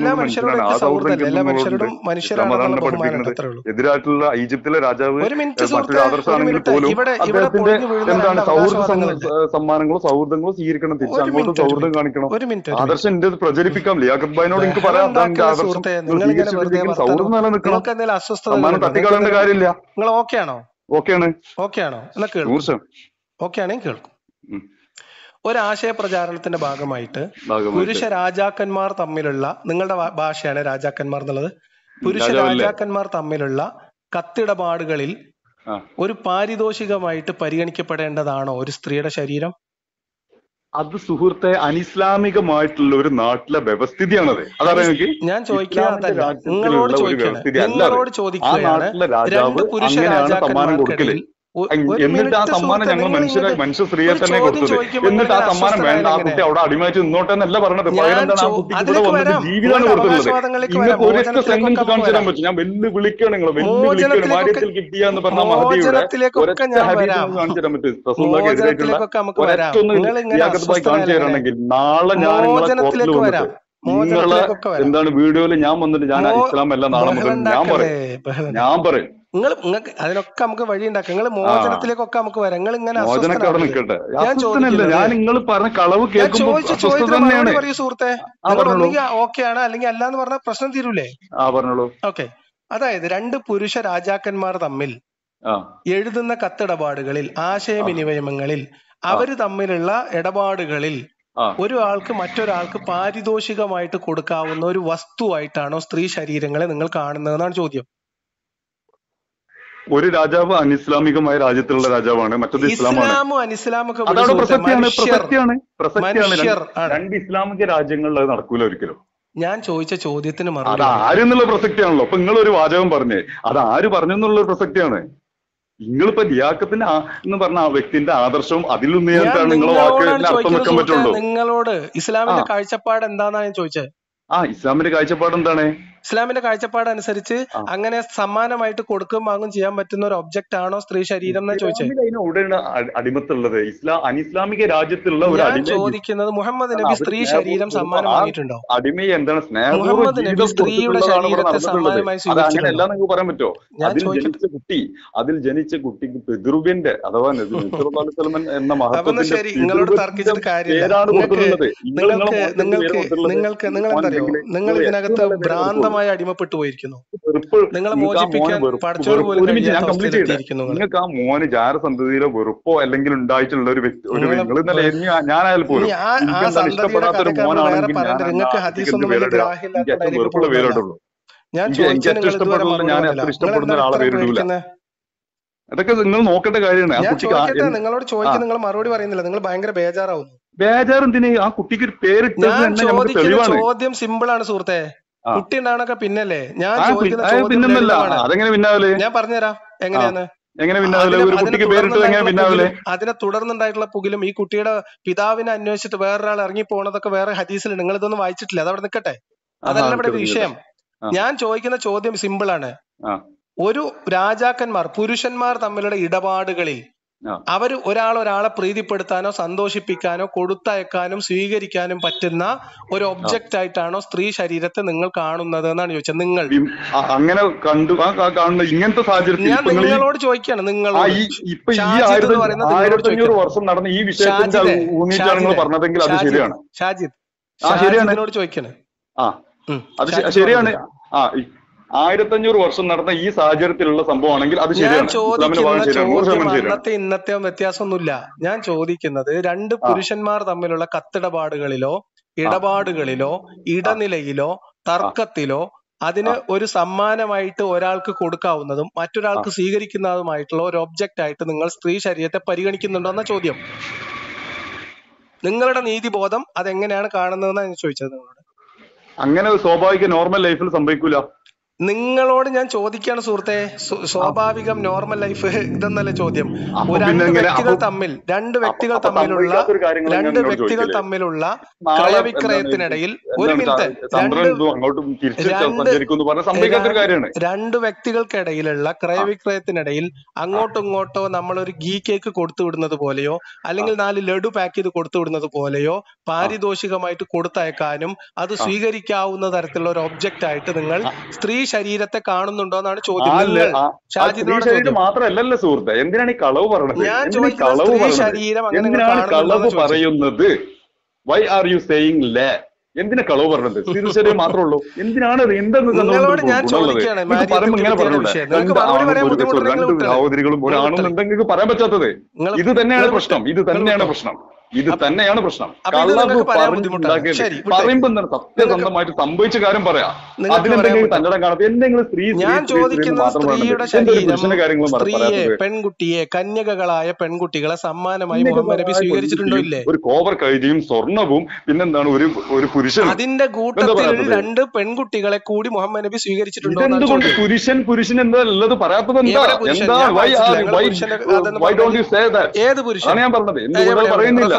Speaker 1: എതിരായിട്ടുള്ള ഈജിപ്തിലെ രാജാവ് മറ്റൊരു ആദർശമാണെങ്കിൽ പോലും അദ്ദേഹത്തിന്റെ എന്താണ് സമ്മാനങ്ങളോ സൗഹൃദങ്ങളോ സ്വീകരിക്കണം. തിരിച്ച് അങ്ങോട്ട് സൗഹൃദം കാണിക്കണം. ആദർശം എന്റെ പ്രചരിപ്പിക്കാം. ലിയാഖത്ത് ഭായിനോട് എനിക്ക് പറയാം, സൗഹൃദം നിലനിൽക്കണം. സമ്മാനം തട്ടിക്കളയേണ്ട കാര്യമില്ല.
Speaker 2: നിങ്ങൾ ഓക്കെയാണോ? ഓക്കെയാണോ? എന്നാ കേൾക്കും. ഓക്കെയാണെങ്കിൽ കേൾക്കും. ഒരാശയ പ്രചാരണത്തിന്റെ ഭാഗമായിട്ട് പുരുഷ രാജാക്കന്മാർ തമ്മിലുള്ള, നിങ്ങളുടെ ഭാഷയാണ് രാജാക്കന്മാർ എന്നുള്ളത്, പുരുഷ രാജാക്കന്മാർ തമ്മിലുള്ള കത്തിടപാടുകളിൽ ഒരു പാരിതോഷികമായിട്ട് പരിഗണിക്കപ്പെടേണ്ടതാണോ ഒരു സ്ത്രീയുടെ ശരീരം?
Speaker 1: അത് സുഹൃത്തെ അനിസ്ലാമികമായിട്ടുള്ള ഒരു നാട്ടിലെ വ്യവസ്ഥിതിയാണത്. അതറിയാം.
Speaker 2: ഞാൻ ചോദിക്കാതല്ല, നിങ്ങളോട് ചോദിക്കുകയാണ്. രണ്ട് പുരുഷ രാജാക്കന്മാർക്കിടയിൽ
Speaker 1: എന്നിട്ട് ആ സമ്മാനം ഞങ്ങൾ മനുഷ്യ സ്ത്രീയെ തന്നെ കൊടുത്തത്. എന്നിട്ട് ആ സമ്മാനം വേണ്ട, ആ കുട്ടി അവിടെ അടിമയായിട്ട് നിന്നോട്ടെ എന്നല്ല പറഞ്ഞത്. പകരം എന്താണ്, ആ കുട്ടിക്ക് ഇവിടെ വന്നിട്ട് ജീവിതമാണ് കൊടുത്തുള്ളത്. നിങ്ങൾക്ക് ഒരൊറ്റ സെന്റൻസ് കാണിച്ചു തരാൻ പറ്റും? ഞാൻ വെല്ലുവിളിക്കുകയാണ് നിങ്ങളെ, വെല്ലുവിളിക്കുകയാണ്. മാര്യത്തിൽ കിട്ടിയ എന്ന് പറഞ്ഞ മഹദിയുടെ ഒരൊറ്റ ഹദീസ് കാണിച്ചു തരാൻ പറ്റും? റസൂലുള്ളാഹിക്ക് എതിരായിട്ടുള്ള ഒരൊറ്റൊന്ന് യാക്കത്ത് കാണിച്ചു തരാണെങ്കിൽ നാളെ ഞാൻ നിങ്ങളെ കോർട്ടിൽ വന്നിട്ട് നിങ്ങളെ എന്താണ് വീഡിയോയിൽ ഞാൻ വന്നിട്ട് ഞാൻ ഇസ്ലാം അല്ല നാളെ മുതൽ ഞാൻ പറയും.
Speaker 2: നിങ്ങൾക്ക് അതിനൊക്കെ നമുക്ക് വഴി ഉണ്ടാക്കാം. നിങ്ങൾ മോചനത്തിലേക്കൊക്കെ നമുക്ക് വരാം. നിങ്ങൾ ഇങ്ങനെ
Speaker 1: മോചനൊക്കെ അവിടെ നിൽക്കട്ടെ. ഞാൻ നിങ്ങൾ പറഞ്ഞ കളവ്
Speaker 2: കേൾക്കുമ്പോൾ പറയൂ സുഹൃത്തെ, ഓക്കെ ആണ് അല്ലെങ്കിൽ അല്ല എന്ന് പറഞ്ഞാൽ പ്രശ്നം തീരൂലേ?
Speaker 1: പറഞ്ഞോളൂ.
Speaker 2: ഓക്കെ, അതായത് രണ്ട് പുരുഷ രാജാക്കന്മാർ തമ്മിൽ എഴുതുന്ന കത്തിടപാടുകളിൽ, ആശയവിനിമയങ്ങളിൽ, അവര് തമ്മിലുള്ള ഇടപാടുകളിൽ ഒരാൾക്ക് മറ്റൊരാൾക്ക് പാരിതോഷികമായിട്ട് കൊടുക്കാവുന്ന ഒരു വസ്തുവായിട്ടാണോ സ്ത്രീ ശരീരങ്ങളെ നിങ്ങൾ കാണുന്നതെന്നാണ് ചോദ്യം.
Speaker 1: ഒരു രാജാവ് അനിസ്ലാമികമായ രാജ്യത്തുള്ള രാജാവാണ്, മറ്റൊരു
Speaker 2: ഇസ്ലാമും അനിസ്ലാമൊക്കെ
Speaker 1: രണ്ട് ഇസ്ലാമിക രാജ്യങ്ങളിൽ അത് നടക്കൂല ഒരിക്കലും.
Speaker 2: ഞാൻ ചോദിച്ച ചോദ്യത്തിന് മറുപടി
Speaker 1: അത് ആരെന്നുള്ള പ്രസക്തിയാണല്ലോ. അപ്പൊ നിങ്ങൾ ഒരു വാചകം പറഞ്ഞേ, അത് ആര് പറഞ്ഞു എന്നുള്ള പ്രസക്തിയാണ്. നിങ്ങളിപ്പോ ലിയാഖത്തിന് എന്ന് പറഞ്ഞ ആ വ്യക്തിന്റെ ആദർശവും അതിലൊന്നിയാണ് നിങ്ങളെ വാക്കുകളിൽ അർത്ഥം വെക്കാൻ പറ്റുള്ളൂ.
Speaker 2: നിങ്ങളോട് ഇസ്ലാമിന്റെ കാഴ്ചപ്പാട് എന്താന്നാണ് ഞാൻ ചോദിച്ചത്.
Speaker 1: ഇസ്ലാമിന്റെ കാഴ്ചപ്പാട് എന്താണ്?
Speaker 2: ഇസ്ലാമിന്റെ കാഴ്ചപ്പാട് അനുസരിച്ച് അങ്ങനെ സമ്മാനമായിട്ട് കൊടുക്കും വാങ്ങും ചെയ്യാൻ പറ്റുന്ന ഒരു ഒബ്ജക്റ്റ് ആണോ സ്ത്രീ ശരീരം എന്ന് ചോദിച്ചത്.
Speaker 1: അടിമത്തുള്ളത് അനിസ്ലാമിക രാജ്യത്തുള്ള ഒരു
Speaker 2: ഞാൻ ചോദിക്കുന്നത്, മുഹമ്മദ് നബി സ്ത്രീ ശരീരം സമ്മാനം വാങ്ങിയിട്ടുണ്ടോ?
Speaker 1: അടിമയെ എന്താണ്
Speaker 2: മുഹമ്മദ് നബി സ്ത്രീയുടെ ശരീരത്തെ സമ്മാനമായി
Speaker 1: അങ്ങനെയല്ല നിങ്ങൾക്ക് പറയാൻ പറ്റുമോ? അതിൽ ജനിച്ച കുട്ടിക്ക് പിതൃവ്യന്റെ അഥവാ എന്ന മഹത്വത്തിന്റെ
Speaker 2: നിങ്ങളോട് തർക്കിച്ചിട്ട് കാര്യമില്ല. നിങ്ങൾക്ക് എന്തറിയോ, നിങ്ങൾ ഇതിനകത്ത് ഭ്രാന്തമായി അടിമപ്പെട്ടു പോയിരിക്കുന്നു. നിങ്ങളെ മോചിപ്പിക്കാൻ പഠിച്ചോട് പോലും
Speaker 1: നിങ്ങൾക്ക് ആ മോന് ജാരസന്തതിയിലോ വെറുപ്പോ അല്ലെങ്കിൽ ഉണ്ടായിട്ടുള്ള ഒരു വ്യക്തി, ഞാനായാലും പോലും ഇഷ്ടപ്പെടാത്തൊരു മോനാണെങ്കിൽ വെറുപ്പുള്ള പേരോടുള്ളൂ. എനിക്ക് ഏറ്റവും ഇഷ്ടപ്പെടുന്നത് ഞാൻ അത്ര ഇഷ്ടപ്പെടുന്ന ഒരാളെ പേരിടൂല. അതൊക്കെ നിങ്ങൾ നോക്കേണ്ട കാര്യമാണ്.
Speaker 2: നിങ്ങളോട് ചോദിക്കാൻ നിങ്ങൾ മറുപടി പറയുന്നില്ല, നിങ്ങൾ ഭയങ്കര ബേജാറാവുന്നു.
Speaker 1: ബേജാറെന്തിന്? ആ കുട്ടിക്ക് ഒരു പേരിട്ടത്
Speaker 2: ചോദ്യം സിമ്പിൾ ആണ് സുഹൃത്തെ. കുട്ടി ഉണ്ടാവണൊക്കെ പിന്നല്ലേ? ഞാൻ
Speaker 1: അതെങ്ങനെ പിന്നാവല്?
Speaker 2: ഞാൻ പറഞ്ഞുതരാം എങ്ങനെയാന്ന്. അതിനെ തുടർന്നുണ്ടായിട്ടുള്ള പുകിലും ഈ കുട്ടിയുടെ പിതാവിനെ അന്വേഷിച്ചിട്ട് വേറൊരാൾ ഇറങ്ങി പോണതൊക്കെ വേറെ ഹദീസിൽ. നിങ്ങൾ ഇതൊന്നും വായിച്ചിട്ടില്ല, അതവിടെ നിൽക്കട്ടെ, അതല്ല ഇവിടെ വിഷയം. ഞാൻ ചോദിക്കുന്ന ചോദ്യം സിമ്പിൾ ആണ്. ഒരു രാജാക്കന്മാർ, പുരുഷന്മാർ തമ്മിലുള്ള ഇടപാടുകളിൽ അവര് ഒരാളെ പ്രീതിപ്പെടുത്താനോ സന്തോഷിപ്പിക്കാനോ കൊടുത്തയക്കാനും സ്വീകരിക്കാനും പറ്റുന്ന ഒരു ഒബ്ജക്റ്റ് ആയിട്ടാണോ സ്ത്രീ ശരീരത്തെ നിങ്ങൾ കാണുന്നത് എന്നാണ് ചോദിച്ചത്. നിങ്ങൾ
Speaker 1: അങ്ങനെ കണ്ടു ഇങ്ങനത്തെ സാഹചര്യത്തിൽ
Speaker 2: ഞാൻ നിങ്ങളോട് ചോദിക്കാണ്. നിങ്ങൾ ഷാജിദിനോട് ചോദിക്കാണ്.
Speaker 1: ശരിയാണ്. 1500 വർഷം നടന്ന ഈ സാഹചര്യത്തിലുള്ള സംഭവമാണെങ്കിൽ അത് ശരിയാണ്.
Speaker 2: ഇന്നത്തെ വ്യത്യാസമൊന്നുമില്ല. ഞാൻ ചോദിക്കുന്നത്, രണ്ട് പുരുഷന്മാർ തമ്മിലുള്ള കത്തിടപാടുകളിലോ ഇടപാടുകളിലോ ഇടനിലയിലോ തർക്കത്തിലോ അതിന് ഒരു സമ്മാനമായിട്ട് ഒരാൾക്ക് കൊടുക്കാവുന്നതും മറ്റൊരാൾക്ക് സ്വീകരിക്കുന്നതുമായിട്ടുള്ള ഒരു ഒബ്ജക്റ്റ് ആയിട്ട് നിങ്ങൾ സ്ത്രീ ശരീരത്തെ പരിഗണിക്കുന്നുണ്ടോ എന്ന ചോദ്യം. നിങ്ങളുടെ നീതിബോധം അതെങ്ങനെയാണ് കാണുന്നതെന്നാണ് ഞാൻ ചോദിച്ചത് നിങ്ങളോട്.
Speaker 1: അങ്ങനെ സ്വാഭാവിക നോർമൽ ലൈഫിൽ സംഭവിക്കൂല.
Speaker 2: നിങ്ങളോട് ഞാൻ ചോദിക്കാണ് സുഹൃത്തെ, സ്വാഭാവികം നോർമൽ ലൈഫ് ഇതെന്നല്ല ചോദ്യം. രണ്ട് വ്യക്തികൾ തമ്മിലുള്ള ക്രയവിക്രയത്തിനിടയിൽ ഒരു മിനിറ്റ്, രണ്ട് വ്യക്തികൾക്കിടയിലുള്ള ക്രയവിക്രയത്തിനിടയിൽ അങ്ങോട്ടും ഇങ്ങോട്ടോ നമ്മളൊരു ഗീ കേക്ക് കൊടുത്തു വിടുന്നത് പോലെയോ അല്ലെങ്കിൽ 4 ലഡു പാക്ക് ചെയ്ത് കൊടുത്തു വിടുന്നത് പോലെയോ പാരിതോഷികമായിട്ട് കൊടുത്തയക്കാനും അത് സ്വീകരിക്കാവുന്ന തരത്തിലുള്ള ഒരു ഒബ്ജക്റ്റ് ആയിട്ട് നിങ്ങൾ സ്ത്രീ ശരീരത്തെ കാണുന്നുണ്ടോ എന്നാണ് ചോദ്യം.
Speaker 1: മാത്രമല്ലല്ലോ സുഹൃത്തെ, എന്തിനാണ് ഈ കളവ് പറയുന്നത്?
Speaker 2: ഞാൻ ചോദിക്കുന്നത് ശരീരം
Speaker 1: പറയുന്നത് വൈ ആർ യു സേയിങ് ലേ? എന്തിനാ കളവ് പറഞ്ഞത്? ശരീരം മാത്രമേ ഉള്ളൂ. എന്തിനാണ്
Speaker 2: നിങ്ങളോട് ഞാൻ ചോദിക്കുകയാണ്.
Speaker 1: രണ്ട് സഹോദരികളും ഒരാണെന്നുണ്ടെങ്കിൽ പറയാൻ പറ്റാത്തത് ഇത് തന്നെയാണ് പ്രശ്നം. ഇത് തന്നെയാണ് പ്രശ്നം.
Speaker 2: അപ്പൊ ഇത് നിങ്ങൾക്ക് പറയാൻ ബുദ്ധിമുട്ടാണ്. ശരി,
Speaker 1: പറയുമ്പോ എന്താണ് സത്യസന്ധമായിട്ട് സംഭവിച്ച കാര്യം പറയാം. അതിലെന്തെങ്കിലും തന്നടം കാണാം. എന്തെങ്കിലും സ്ത്രീ
Speaker 2: ഞാൻ ചോദിക്കുന്നത് സ്ത്രീയുടെ ശരീരം, സ്ത്രീയെ, പെൺകുട്ടിയെ, കന്യകകളായ പെൺകുട്ടികളെ സമ്മാനമായി മുഹമ്മദ് നബി സ്വീകരിച്ചിട്ടുണ്ടോ ഇല്ലേ?
Speaker 1: ഒരു കോവർ കൈതിയും സ്വർണവും പിന്നെന്താണ് ഒരു പുരുഷൻ,
Speaker 2: അതിന്റെ കൂട്ടത്തിൽ 2 പെൺകുട്ടികളെ കൂടി മുഹമ്മദ് നബി സ്വീകരിച്ചിട്ടുണ്ടോ?
Speaker 1: എന്തുകൊണ്ട് പുരുഷൻ എന്തല്ലത് പറയാത്തത് എന്താ?
Speaker 2: ഏത് പുരുഷൻ
Speaker 1: ഞാൻ പറഞ്ഞത് എന്തുകൊണ്ട് പറയുന്നില്ല?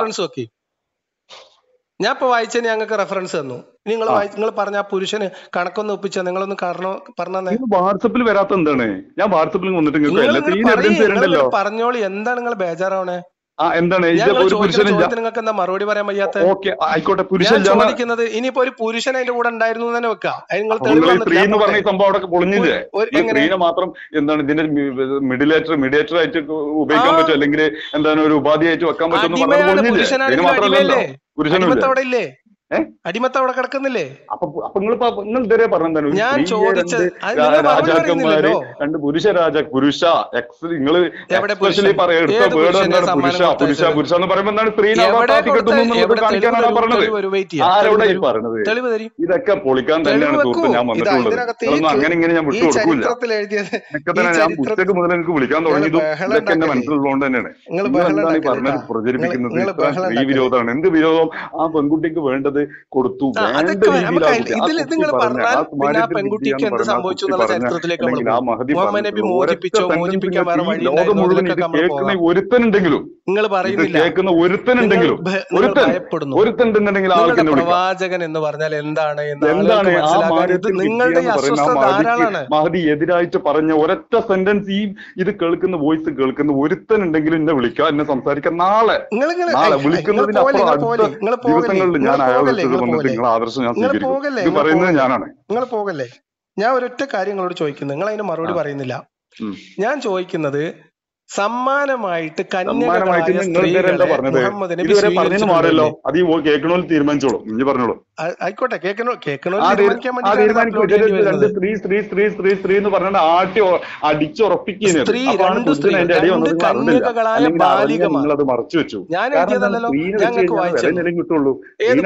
Speaker 2: ഞാൻ ഇപ്പൊ വായിച്ചതിന് ഞങ്ങൾക്ക് റെഫറൻസ് തന്നു. നിങ്ങൾ പറഞ്ഞ ആ പുരുഷന് കണക്കൊന്ന് ഒപ്പിച്ച നിങ്ങളൊന്ന് പറഞ്ഞേ.
Speaker 1: വാട്സപ്പിൽ വരാത്ത എന്താണ്? ഞാൻ വാട്സപ്പിൽ വന്നിട്ട്
Speaker 2: പറഞ്ഞോളി. എന്താണ് നിങ്ങൾ ബേജാറാവണേ?
Speaker 1: എന്താണ്
Speaker 2: നിങ്ങൾക്ക് എന്താ മറുപടി പറയാൻ വയ്യാത്ത?
Speaker 1: ആയിക്കോട്ടെ,
Speaker 2: ചോദിക്കുന്നത് ഇനിയിപ്പോ ഒരു പുരുഷൻ അതിന്റെ കൂടെ ഉണ്ടായിരുന്നു തന്നെ വെക്കാം.
Speaker 1: സ്ത്രീനെ മാത്രം എന്താണ് ഇതിന്റെ മീഡിയേറ്റർ ആയിട്ട് ഉപയോഗിക്കാൻ പറ്റും, അല്ലെങ്കിൽ എന്താണ് ഒരു ഉപാധിയായിട്ട് വെക്കാൻ പറ്റും.
Speaker 2: പുരുഷനല്ലേ അടിമത്ത അവിടെ കിടക്കുന്നില്ലേ?
Speaker 1: നിങ്ങൾ ഇതുവരെ പറഞ്ഞെന്താണ്?
Speaker 2: ഞാൻ ചോദിച്ചത്
Speaker 1: രാജാക്കന്മാര് 2 പുരുഷ നിങ്ങൾ പുരുഷ എന്ന് പറയുമ്പോ എന്താണ് സ്ത്രീനെ കാണിക്കാനാണ് പറഞ്ഞത്. ആരോടെ ഈ പറഞ്ഞത്? ഇതൊക്കെ പൊളിക്കാൻ തന്നെയാണ് സുഹൃത്ത് ഞാൻ വന്നിട്ടുള്ളത്. അങ്ങനെ ഇങ്ങനെ ഞാൻ വിട്ടുകൊടുക്കൂല. ഞാൻ പുസ്തകം മുതൽ എനിക്ക് വിളിക്കാൻ തുടങ്ങിയതും ഇതൊക്കെ എന്റെ മനസ്സിലുള്ളതുകൊണ്ട് തന്നെയാണ്. എന്താണ് ഈ പറഞ്ഞത് പ്രചരിപ്പിക്കുന്നത്? സ്ത്രീ വിരോധമാണ്. എന്ത് വിരോധം? ആ പെൺകുട്ടിക്ക് വേണ്ടത് കൊടുത്തു. ലോകം മുഴുവൻ കേൾക്കുന്ന ഒരുത്തനുണ്ടെങ്കിലും കേൾക്കുന്ന ഒരുത്തനുണ്ടെങ്കിൽ ആൾക്ക്
Speaker 2: പ്രവാചകൻ എന്ന് പറഞ്ഞാൽ എന്താണ്?
Speaker 1: മഹദി എതിരായിട്ട് പറഞ്ഞ ഒരൊറ്റ സെന്റൻസ് ഈ ഇത് കേൾക്കുന്ന വോയിസ് കേൾക്കുന്ന ഒരുത്തനുണ്ടെങ്കിലും എന്നെ വിളിക്കാം, എന്നെ സംസാരിക്കാം. നാളെ വിളിക്കുന്നതിന് അപ്പുറം അടുത്ത ദിവസങ്ങളിൽ ഞാൻ അയാൾ നിങ്ങൾ ആദർശം ഞാൻ സ്വീകരിക്കും. ഇത് പറയുന്നത് ഞാനാണ്.
Speaker 2: നിങ്ങൾ പോകല്ലേ? ഞാൻ ഒരൊറ്റ കാര്യങ്ങളോട് ചോദിക്കുന്നു, നിങ്ങൾ അതിന് മറുപടി പറയുന്നില്ല. ഞാൻ ചോദിക്കുന്നത് സമ്മാനമായിട്ട്
Speaker 1: മാറിയല്ലോ. അത് കേൾക്കണോ തീരുമാനിച്ചോളൂ. ഇനി പറഞ്ഞോളൂ.
Speaker 2: ആയിക്കോട്ടെ,
Speaker 1: സ്ത്രീ എന്ന് പറഞ്ഞാൽ ആട്ടി അടിച്ചുറപ്പിക്കുന്നത് നിങ്ങളത് മറച്ചു വെച്ചു. കിട്ടുള്ളൂ.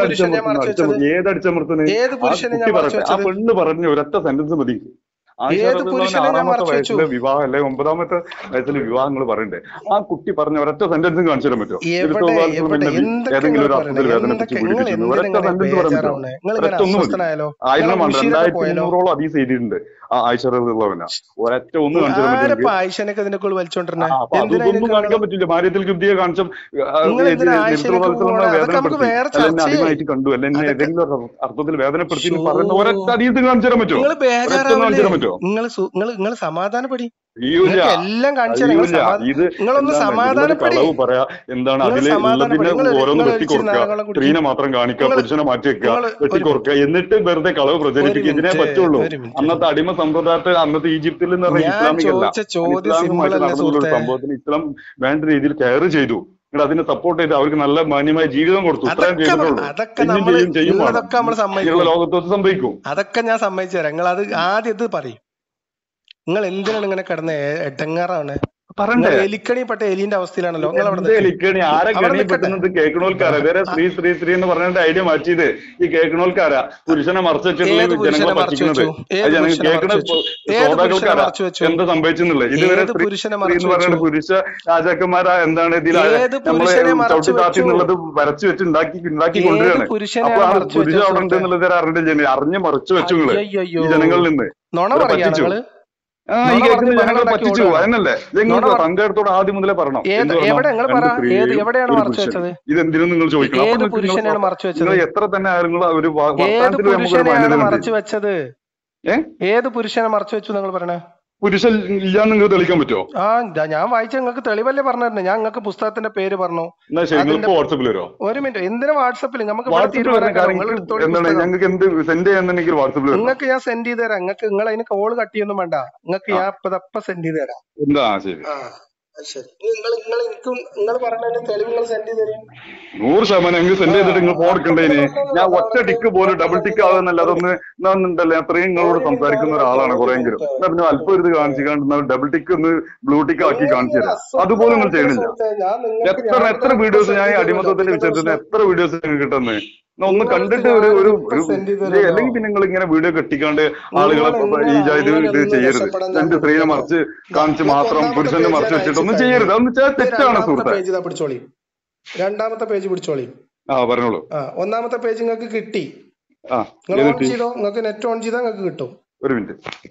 Speaker 1: ആ പെണ്ണ് പറഞ്ഞ ഒരൊറ്റ സെന്റൻസ് മതി. 6-ാമത്തെ വയസ്സിലെ വിവാഹം അല്ലെ 9-ാമത്തെ വയസ്സിലെ വിവാഹങ്ങൾ പറയണ്ടേ? ആ കുട്ടി പറഞ്ഞ ഒരൊറ്റ സെന്റൻസ് കാണിച്ചു തരാൻ പറ്റുമോ? ഏതെങ്കിലും ഒരു അർത്ഥത്തിൽ വേദനിപ്പിച്ച് പിടിപ്പിക്കുന്നു. ഒരൊറ്റ സെന്റൻസ് പറയാൻ പറ്റുമോ? ഒരൊറ്റ ഒന്നും മതി. 1300ഓളം അതീസ് ചെയ്തിട്ടുണ്ട് ആ ആയിഷറുള്ളവന. ഒരൊറ്റ ഒന്ന് കാണിച്ചു തരാൻ പറ്റും. അതൊന്നും കാണിക്കാൻ പറ്റില്ല. മാര്യത്തിൽ കൃതിയെ കാണിച്ച വേദനപ്പെടുത്തി അടിമയായിട്ട് കണ്ടു, അല്ലെ എന്നെ ഏതെങ്കിലും അർത്ഥത്തിൽ വേദനപ്പെടുത്തി പറയുന്ന ഒരൊറ്റ അതീസ് കാണിച്ചു തരാൻ പറ്റുമോ? കാണിച്ചു തരാൻ പറ്റുമോ?
Speaker 2: നിങ്ങൾ സമാധാനപ്പെടി.
Speaker 1: എല്ലാം കളവ് പറയാ. എന്താണ് അതില് ഉള്ളതിനെ ഓരോന്ന് വെട്ടിക്കൊടുക്കുക, സ്ത്രീനെ മാത്രം കാണിക്കുക, പുരുഷനെ മാറ്റി വെക്കുക, വെട്ടിക്കൊടുക്കുക, എന്നിട്ട് വെറുതെ കളവ് പ്രചരിപ്പിക്കുക. ഇതിനെ പറ്റുള്ളൂ. അന്നത്തെ അടിമ സമ്പ്രദായത്തിൽ അന്നത്തെ ഈജിപ്തിൽ എന്ന് പറഞ്ഞാൽ ഇസ്ലാമികല്ല, ഇസ്ലാമികമായിട്ട് നടന്നുള്ള ഒരു സംഭവത്തിന് ഇസ്ലാം വേണ്ട രീതിയിൽ കെയർ ചെയ്തു. അതിനെ സപ്പോർട്ട് ചെയ്ത് അവർക്ക് നല്ല മാന്യമായ ജീവിതം കൊടുത്തു. ഇത്രയും ചെയ്തിട്ടുള്ളൂ. ലോകത്തോട്ട് സംഭവിക്കും.
Speaker 2: അതൊക്കെ ഞാൻ സമ്മതിച്ചു തരാം. നിങ്ങൾ അത് ആദ്യം ഇത് പറയും. നിങ്ങൾ എന്തിനാണ് ഇങ്ങനെ കിടന്ന എടങ്ങാറാണ്? എലിക്കണിപ്പെട്ട എലിന്റെ അവസ്ഥയിലാണല്ലോ
Speaker 1: എലിക്കണി. ആരെ കണിപ്പെട്ടത് കേൾക്കണോൽക്കാരാ. വേറെ സ്ത്രീ എന്ന് പറഞ്ഞ ഐഡിയ മാറ്റിയത് ഈ കേൾക്കണോൽക്കാരാ. പുരുഷനെ മറച്ചു വെച്ചിട്ടുള്ള ജനങ്ങളെ പറ്റിക്കുന്നത് കേൾക്കുന്ന ശ്രോതാക്കൾക്കാരാ എന്ത് സംഭവിച്ചെന്നുള്ളത്. ഇതുവരെ എന്ന് പറയുന്നത് പുരുഷ രാജാക്കന്മാരാ എന്താണ് ഇതിൽ നമ്മള് ചവിട്ടി താത്തി എന്നുള്ളത് വരച്ചു വെച്ച് ഉണ്ടാക്കി കൊണ്ടുവരികയാണ്. അപ്പൊ ആ പുരുഷ അവിടെ ഉണ്ട് എന്നുള്ളത് അറിഞ്ഞ് മറച്ചു വെച്ചു നിങ്ങള് ഈ ജനങ്ങളിൽ നിന്ന് പറ്റിച്ചു. ഈ കേൾക്കുന്ന ജനങ്ങളെ പറ്റിച്ചു. അതിനല്ലേ സംഘടത്തോട് ആദ്യം മുതലേ പറയണം. ഇതെന്തിനും നിങ്ങൾ ചോദിക്കണം. എത്ര തന്നെ ആയിരുന്നു ഒരു
Speaker 2: മറച്ചു വെച്ചത്? ഏത് പുരുഷനെ മറച്ചു വെച്ചു നിങ്ങൾ പറയണേ?
Speaker 1: പുരുഷൻ ഇല്ലാന്ന് നിങ്ങൾക്ക് തെളിയിക്കാൻ പറ്റുമോ?
Speaker 2: ഞാൻ വായിച്ച നിങ്ങൾക്ക് തെളിവല്ലേ പറഞ്ഞിരുന്നു. ഞാൻ നിങ്ങൾക്ക് പുസ്തകത്തിന്റെ പേര് പറഞ്ഞു.
Speaker 1: വാട്സപ്പിൽ വരോ?
Speaker 2: ഒരു മിനിറ്റ്. എന്തിനാ വാട്സപ്പിൽ?
Speaker 1: ഞങ്ങൾക്ക് എന്ത് സെൻഡ് ചെയ്യാന്നുണ്ടെങ്കിൽ വാട്സപ്പിൽ
Speaker 2: നിങ്ങൾക്ക് ഞാൻ സെൻഡ് ചെയ്ത് തരാം. നിങ്ങൾക്ക് നിങ്ങൾ അതിന് കോള് കട്ട് ചെയ്യൊന്നും വേണ്ട. നിങ്ങൾക്ക് ഞാൻ ഇപ്പൊ സെൻഡ് ചെയ്ത് തരാം.
Speaker 1: എന്താ ശരി.
Speaker 2: ശരി, നിങ്ങൾ പറഞ്ഞതിന് തെളിവുകൾ സെൻഡ് ചെയ്ത് തരും.
Speaker 1: 100% എങ്കിൽ സെൻഡ് ചെയ്തിട്ട് നിങ്ങൾ ഫോൺ എടുക്കണ്ടേന്. ഞാൻ ഒറ്റ ടിക്ക് പോലും ഡബിൾ ടിക്ക് ആകുന്നല്ല. അതൊന്ന് ഉണ്ടല്ലോ, അത്രയും നിങ്ങളോട് സംസാരിക്കുന്ന ഒരാളാണ് കുറെയെങ്കിലും. എന്നാ പിന്നെ അല്പം ഒരു ഇത് കാണിച്ചു കണ്ടാൽ ഡബിൾ ടിക്ക് ഒന്ന് ബ്ലൂ ടിക്ക് ആക്കി കാണിച്ചു തരാം. അതുപോലും നിങ്ങൾ ചെയ്യണില്ല. എത്ര വീഡിയോസ് ഞാൻ അടിമത്തത്തിന്റെ വിഷയത്തിൽ എത്ര വീഡിയോസ് നിങ്ങൾക്ക് കിട്ടുന്നത് ഒന്ന് കണ്ടിട്ട് ഒരു അല്ലെങ്കിൽ പിന്നെ നിങ്ങൾ ഇങ്ങനെ വീഡിയോ കെട്ടിക്കാണ്ട് ആളുകളെ ഇത് ചെയ്യരുത്. രണ്ട് സ്ത്രീയെ മറിച്ച് കാണിച്ച് മാത്രം പുരുഷന്റെ മറിച്ച് വെച്ചിട്ടൊന്നും ചെയ്യരുത്. അതൊന്നും തെറ്റാണ് സുഹൃത്തെ.
Speaker 2: പിടിച്ചോളി, രണ്ടാമത്തെ പേജ് പിടിച്ചോളി.
Speaker 1: പറഞ്ഞോളൂ.
Speaker 2: ഒന്നാമത്തെ പേജ് നിങ്ങൾക്ക് കിട്ടി. നിങ്ങൾ ഓൺ ചെയ്തോ, നിങ്ങൾക്ക് നെറ്റ് ഓൺ ചെയ്താൽ നിങ്ങൾക്ക് കിട്ടും.
Speaker 1: ഒരു മിനിറ്റ്.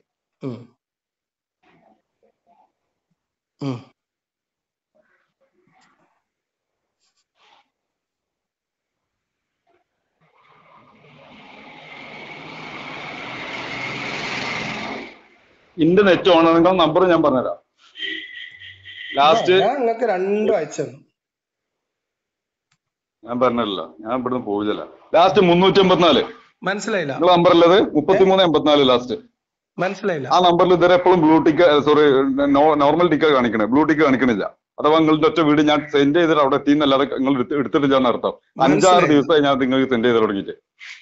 Speaker 1: ഇന്റെ നെറ്റ് ഓൺ ആണെങ്കിൽ നമ്പർ ഞാൻ പറഞ്ഞുതരാം. ലാസ്റ്റ്
Speaker 2: നിങ്ങൾക്ക് രണ്ടും അയച്ചു.
Speaker 1: ഞാൻ പറഞ്ഞല്ലോ, ഞാൻ ഇവിടുന്ന് പോവില്ല. ലാസ്റ്റ് 384.
Speaker 2: മനസ്സിലായില്ല?
Speaker 1: നിങ്ങൾ നമ്പർ ഉള്ളത് 3384 ലാസ്റ്റ്.
Speaker 2: മനസ്സിലായില്ല?
Speaker 1: ആ നമ്പറിൽ ഇതുവരെ എപ്പോഴും blue tick, sorry normal tick കാണിക്കണേ, ബ്ലൂ ടിക്ക് കാണിക്കണില്ല. അഥവാ നിങ്ങളുടെ ഒറ്റ വീട് ഞാൻ സെൻഡ് ചെയ്തിട്ട് അവിടെ എത്തിയെന്നല്ലാതെ നിങ്ങൾ എടുത്തിട്ടില്ലാന്ന് അർത്ഥം. 5-6 ദിവസമായി ഞാൻ നിങ്ങൾക്ക് സെൻഡ് ചെയ്ത് തുടങ്ങിയിട്ട്.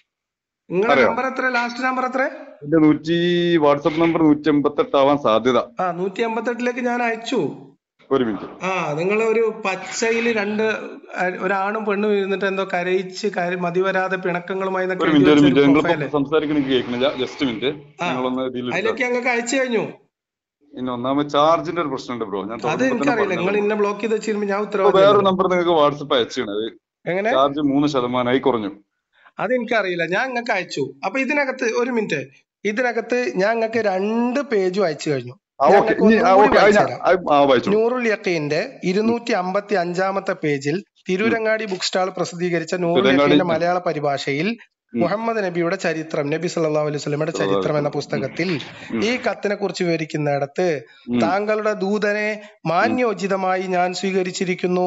Speaker 1: എന്റെ വാട്സപ്പ് നമ്പർ 188 ആവാൻ സാധ്യത.
Speaker 2: 188ലേക്ക് ഞാൻ അയച്ചു.
Speaker 1: ഒരു മിനിറ്റ്.
Speaker 2: നിങ്ങൾ ഒരു പച്ചയില് ഒരാണും പെണ്ണും ഇരുന്നിട്ട് എന്തോ കരയിച്ച് മതി വരാതെ പിണക്കങ്ങളുമായി
Speaker 1: സംസാരിക്കണ കേൾക്കണില്ല. Just minute.
Speaker 2: അതിലേക്ക് ഞങ്ങൾക്ക് അയച്ചു കഴിഞ്ഞു.
Speaker 1: പിന്നെ ഒന്നാമത് ചാർജിന്റെ ഒരു പ്രശ്നമുണ്ട് ബ്രോ. ഞാൻ
Speaker 2: അത് എനിക്കറിയില്ല. നിങ്ങൾ ഇന്നെ ബ്ലോക്ക് ചെയ്ത് വെച്ചിരുമ്പോ ഞാൻ ഉത്തരവാദിത്തം.
Speaker 1: വേറൊരു നമ്പർ നിങ്ങൾക്ക് വാട്സപ്പ് അയച്ചാണ്.
Speaker 2: എങ്ങനെ
Speaker 1: ചാർജ് 3% കുറഞ്ഞു?
Speaker 2: അതെനിക്കറിയില്ല. ഞാൻ നിങ്ങൾക്ക് അയച്ചു. അപ്പൊ ഇതിനകത്ത് ഒരു മിനിറ്റ്, ഇതിനകത്ത് ഞാൻ നിങ്ങൾക്ക് 2 പേജും അയച്ചു കഴിഞ്ഞു. നൂറുൽ യഖീന്റെ 255-ാമത്തെ പേജിൽ തിരൂരങ്ങാടി ബുക്ക് സ്റ്റാൾ പ്രസിദ്ധീകരിച്ച നൂറുൽ യഖീന്റെ മലയാള പരിഭാഷയിൽ മുഹമ്മദ് നബിയുടെ ചരിത്രം, നബി സല്ലല്ലാഹു അലൈഹി വസല്ലമയുടെ ചരിത്രം എന്ന പുസ്തകത്തിൽ ഈ കത്തിനെ കുറിച്ച് വിവരിക്കുന്നിടത്ത് താങ്കളുടെ ദൂതനെ മാന്യോചിതമായി ഞാൻ സ്വീകരിച്ചിരിക്കുന്നു.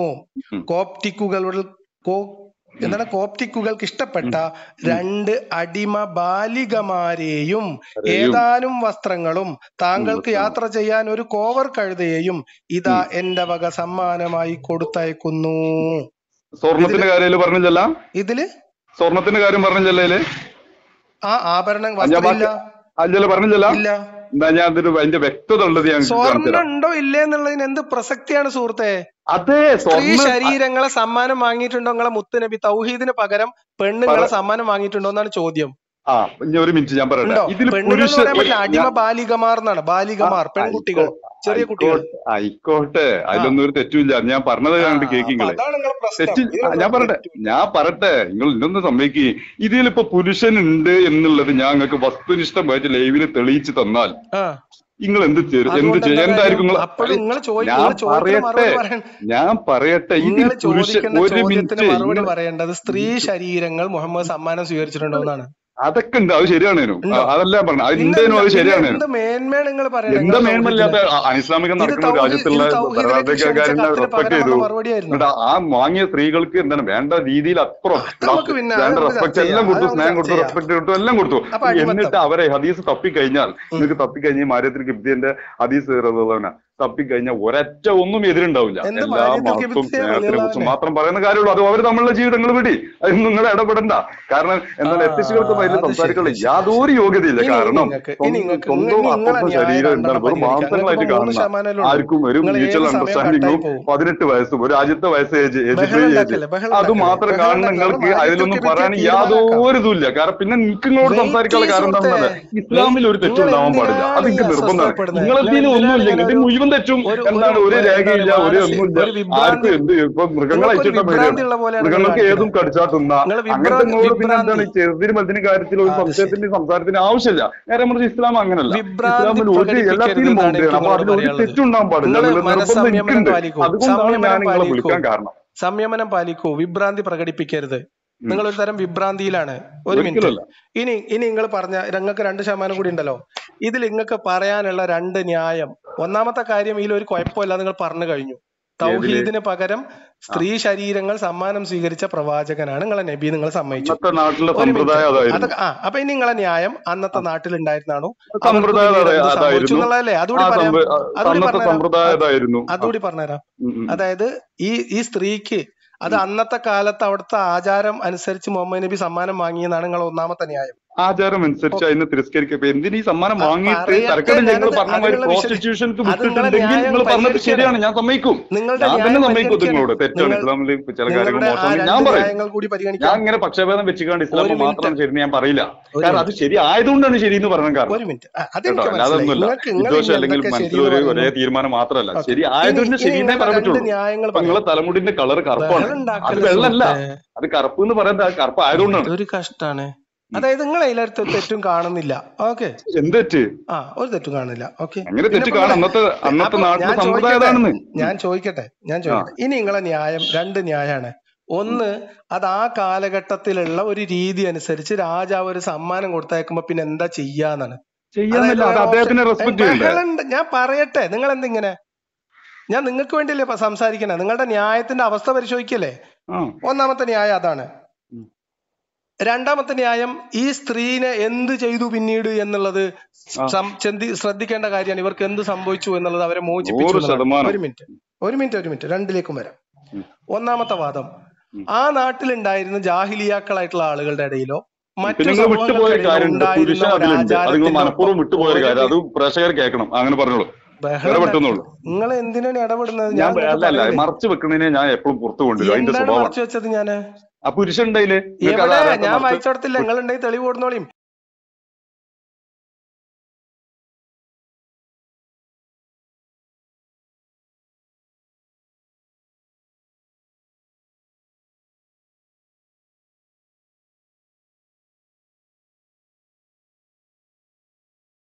Speaker 2: കോപ്റ്റിക്കുകൾക്ക് ഇഷ്ടപ്പെട്ട 2 അടിമ ബാലികമാരെയും ഏതാനും വസ്ത്രങ്ങളും താങ്കൾക്ക് യാത്ര ചെയ്യാൻ ഒരു കോവർ കഴുതയെയും ഇതാ എന്റെ വക സമ്മാനമായി കൊടുത്തയക്കുന്നു.
Speaker 1: സ്വർണത്തിന്റെ കാര്യം പറഞ്ഞില്ല.
Speaker 2: ഇതില്
Speaker 1: സ്വർണത്തിന്റെ കാര്യം പറഞ്ഞില്ലേ?
Speaker 2: ആഭരണം
Speaker 1: പറഞ്ഞില്ല. ഇല്ല. ഞാൻ അതിന്റെ വ്യക്തത ഉള്ളത്
Speaker 2: സ്വർണ്ണം ഉണ്ടോ ഇല്ലേ എന്നുള്ളതിന് എന്ത് പ്രസക്തിയാണ് സുഹൃത്തെ?
Speaker 1: അതെ,
Speaker 2: സ്ത്രീ ശരീരങ്ങളെ സമ്മാനം വാങ്ങിയിട്ടുണ്ടോ നിങ്ങളെ മുത്തുനബി? തൗഹീദിന് പകരം പെണ്ണുങ്ങളെ സമ്മാനം വാങ്ങിയിട്ടുണ്ടോ എന്നാണ് ചോദ്യം.
Speaker 1: ഒരു മിനിറ്റ് ഞാൻ പറയട്ടെ.
Speaker 2: അടിമ ബാലികമാർ എന്നാണ്. ബാലികമാർ പെൺകുട്ടികൾ, ചെറിയ കുട്ടികൾ.
Speaker 1: ആയിക്കോട്ടെ, അതിലൊന്നും ഒരു തെറ്റുമില്ല. ഞാൻ പറഞ്ഞത് കണ്ടിട്ട് കേൾക്കിങ്ങളെ ഞാൻ പറയട്ടെ. നിങ്ങൾ ഇന്നൊന്ന് സമ്മതിക്കുക. ഇതിലിപ്പോ പുരുഷനുണ്ട് എന്നുള്ളത് ഞാൻ നിങ്ങൾക്ക് വസ്തുനിഷ്ഠമായിട്ട് ലൈവില് തെളിയിച്ചു തന്നാൽ നിങ്ങൾ എന്ത് എന്തായിരിക്കും? ഞാൻ പറയട്ടെ ഇതിൽ ഒരു മിനിറ്റ്
Speaker 2: പറയേണ്ടത് സ്ത്രീ ശരീരങ്ങൾ മുഹമ്മദ് സമ്മാനം സ്വീകരിച്ചിട്ടുണ്ടോ എന്നാണ്.
Speaker 1: അതൊക്കെ ഉണ്ട്, അത് ശരിയാണേനു. അതെല്ലാം പറഞ്ഞു, അത് ഇന്ത്യനോ അത് ശരിയാണ്. എന്താ മേന്മയില്ലാത്ത അനിസ്ലാമികം നടക്കുന്ന രാജ്യത്തുള്ള ഭരണാധികാരിനെ റെസ്പെക്ട് ചെയ്തു. എന്നിട്ട് ആ വാങ്ങിയ സ്ത്രീകൾക്ക് എന്താണ് വേണ്ട രീതിയിൽ അപ്പുറം വേണ്ട റെസ്പെക്ട് എല്ലാം കൊടുത്തു, സ്നേഹം കൊടുത്തു, റെസ്പെക്ട് കൊടുത്തു, എല്ലാം കൊടുത്തു. എന്നിട്ട് അവരെ ഹദീസ് തപ്പിക്കഴിഞ്ഞാൽ നിങ്ങൾക്ക് തപ്പിക്കഴിഞ്ഞാൽ മാര്യത്തിൽ ഗിബ്ദിന്റെ ഹദീസ് തപ്പിക്കഴിഞ്ഞാൽ ഒരൊറ്റ ഒന്നും എതിരുണ്ടാവില്ല. എല്ലാ മതവും സ്നേഹത്തിനെ കുറിച്ച് മാത്രം പറയുന്ന കാര്യമുള്ളൂ. അത് അവർ തമ്മിലുള്ള ജീവിതങ്ങൾ വിടി, അതിന് നിങ്ങൾ ഇടപെടണ്ട. കാരണം എന്താണ് എത്തിച്ചുകൾക്ക് അതിൽ സംസാരിക്കാനുള്ള യാതൊരു യോഗ്യതയില്ല. കാരണം സ്വന്തം അപ്പുറത്തെ ശരീരം എന്താണ് വെറും മാംസങ്ങളായിട്ട് കാണുന്ന ആർക്കും ഒരു മ്യൂച്വൽ അണ്ടർസ്റ്റാൻഡിങ്ങും 18 വയസ്സും ഒരു രാജ്യത്തെ വയസ്സ് ഏജ് അത് മാത്രം കാണുന്ന നിങ്ങൾക്ക് അതിലൊന്നും പറയാൻ യാതൊരു ഇതുമില്ല. കാരണം പിന്നെ നിങ്ങളോട് സംസാരിക്കാനുള്ള കാരണം എന്താണെന്നല്ല, ഇസ്ലാമിൽ ഒരു തെറ്റുണ്ടാവാൻ പാടില്ല. അത് എനിക്ക് നിർബന്ധമാണ്. നിങ്ങളെന്തെങ്കിലും ഒന്നുമില്ല, ഇത് മുഴുവൻ തെറ്റും എന്താണ് ഒരു രേഖയില്ല, ഒരു ഒന്നുമില്ല. ആർക്കും എന്ത് ഇപ്പൊ മൃഗങ്ങളെ അയച്ചിട്ട മൃഗങ്ങൾക്ക് ഏതും കടിച്ചാൽ തിന്ന അങ്ങനത്തെ പിന്നെ എന്താണ് ചെറുതിന് മതിന് കാര്യത്തിൽ ഒരു സംശയത്തിന്റെ സംസാരത്തിന് ആവശ്യമില്ല. നേരെ മറിച്ച് ഇസ്ലാം അങ്ങനല്ല. ഇസ്ലാമിൽ ഒരു എല്ലാത്തിനും ബൗണ്ടറിയാണ്. അപ്പൊ അതിലൊരു തെറ്റുണ്ടാവാൻ പാടില്ല. നിർബന്ധം എനിക്കുണ്ട്. അതുകൊണ്ടാണ് ഞാൻ നിങ്ങളെ വിളിക്കാൻ കാരണം.
Speaker 2: സംയമനം പാലിക്കൂ, വിഭ്രാന്തി പ്രകടിപ്പിക്കരുത്. നിങ്ങൾ ഒരു തരം വിഭ്രാന്തിയിലാണ്. ഒരു മിനിറ്റ്. ഇനി നിങ്ങൾ പറഞ്ഞ നിങ്ങൾക്ക് 2% കൂടി ഉണ്ടല്ലോ. ഇതിൽ നിങ്ങൾക്ക് പറയാനുള്ള 2 ന്യായം. ഒന്നാമത്തെ കാര്യം ഇതിൽ ഒരു കുഴപ്പമില്ല, നിങ്ങൾ പറഞ്ഞു കഴിഞ്ഞു. തൗഹീദിന് പകരം സ്ത്രീ ശരീരങ്ങൾ സമ്മാനം സ്വീകരിച്ച പ്രവാചകനാണ് നിങ്ങളെ നബി, നിങ്ങൾ സമ്മതിച്ചു. അപ്പൊ ഇനി നിങ്ങളെ ന്യായം അന്നത്തെ നാട്ടിൽ ഉണ്ടായിരുന്നാണോ സംഭവിച്ചു എന്നുള്ളതല്ലേ? അതുകൂടി പറഞ്ഞുതരാം. അതായത് ഈ സ്ത്രീക്ക് അത് അന്നത്തെ കാലത്ത് അവിടുത്തെ ആചാരം അനുസരിച്ച് മുഹമ്മദ് നബി സമ്മാനം വാങ്ങിയെന്നാണ് നിങ്ങൾ ഒന്നാമത്തെ ന്യായം.
Speaker 1: ആചാരം അനുസരിച്ച് അതിനെ തിരസ്കരിക്കുക. എന്തിനീ സമ്മാനം വാങ്ങിയിട്ട് പ്രോസ്റ്റിറ്റ്യൂഷൻക്ക് വിട്ടിട്ടുണ്ടെങ്കിൽ നിങ്ങൾ പറഞ്ഞത് ശരിയാണ്, ഞാൻ സമ്മതിക്കും. ഞാൻ തന്നെ സമ്മതിക്കും നിങ്ങളോട് തെറ്റാണ് ഇസ്ലാമിൽ ചില കാര്യങ്ങൾ മോശമാണ് ഞാൻ പറയും. ഞാൻ ഇങ്ങനെ പക്ഷഭേദം വെച്ചുകൊണ്ട് ഇസ്ലാം മാത്രമാണ് ശരി ഞാൻ പറയില്ല. കാരണം അത് ശരി ആയതുകൊണ്ടാണ് ശരി എന്ന് പറയാൻ കാരണം. അതൊന്നുമല്ല വിദ്വേഷം അല്ലെങ്കിൽ മനസ്സിലൊരു ഒരേ തീരുമാനം മാത്രമല്ല, ശരി ആയതുകൊണ്ട് ശരിയെന്നേ പറയാൻ പറ്റുള്ളൂ. നിങ്ങളെ തലമുടിന്റെ കളർ കറുപ്പാണ്, അത് വെള്ളല്ല, അത് കറുപ്പ് എന്ന് പറയുന്നത് കറുപ്പ് ആയതുകൊണ്ടാണ്.
Speaker 2: ഒരു കഷ്ടാണ്. അതായത് നിങ്ങൾ അതിലടുത്ത് തെറ്റും കാണുന്നില്ല. ഓക്കെ,
Speaker 1: എന്തെറ്റ്?
Speaker 2: ഒരു തെറ്റും കാണുന്നില്ല. ഓക്കെ, ഞാൻ ചോദിക്കട്ടെ ഇനി നിങ്ങളെ ന്യായം രണ്ട് ന്യായമാണ്. ഒന്ന്, അത് ആ കാലഘട്ടത്തിലുള്ള ഒരു രീതി അനുസരിച്ച് രാജാവ് ഒരു സമ്മാനം കൊടുത്തയക്കുമ്പോ പിന്നെ എന്താ ചെയ്യാന്നാണ്. ഞാൻ പറയട്ടെ, നിങ്ങൾ എന്തിങ്ങനെ, ഞാൻ നിങ്ങൾക്ക് വേണ്ടിയല്ലേ സംസാരിക്കണേ, നിങ്ങളുടെ ന്യായത്തിന്റെ അവസ്ഥ പരിശോധിക്കല്ലേ. ഒന്നാമത്തെ ന്യായം അതാണ്. രണ്ടാമത്തെ ന്യായം, ഈ സ്ത്രീനെ എന്ത് ചെയ്തു പിന്നീട് എന്നുള്ളത് ശ്രദ്ധിക്കേണ്ട കാര്യമാണ്. ഇവർക്ക് എന്ത് സംഭവിച്ചു എന്നുള്ളത് അവരെ മോചിപ്പിച്ചു. ഒരു മിനിറ്റ് രണ്ടിലേക്കും വരാം. ഒന്നാമത്തെ വാദം, ആ നാട്ടിലുണ്ടായിരുന്ന ജാഹിലിയാക്കളായിട്ടുള്ള ആളുകളുടെ ഇടയിലോ മറ്റു നിങ്ങൾ എന്തിനാണ് ഇടപെടുന്നത്?
Speaker 1: മറച്ചു വെക്കുന്നതിനെ ഞാൻ എപ്പോഴും പുറത്തു കൊണ്ടുവരും.
Speaker 2: മറച്ചു വെച്ചത് ഞാന്
Speaker 1: പുരുഷൻ
Speaker 2: ഞാൻ വായിച്ചു കൊടുത്തില്ല. നിങ്ങൾ ഉണ്ടെങ്കിൽ തെളിവ് കൊടുന്നോളിയും.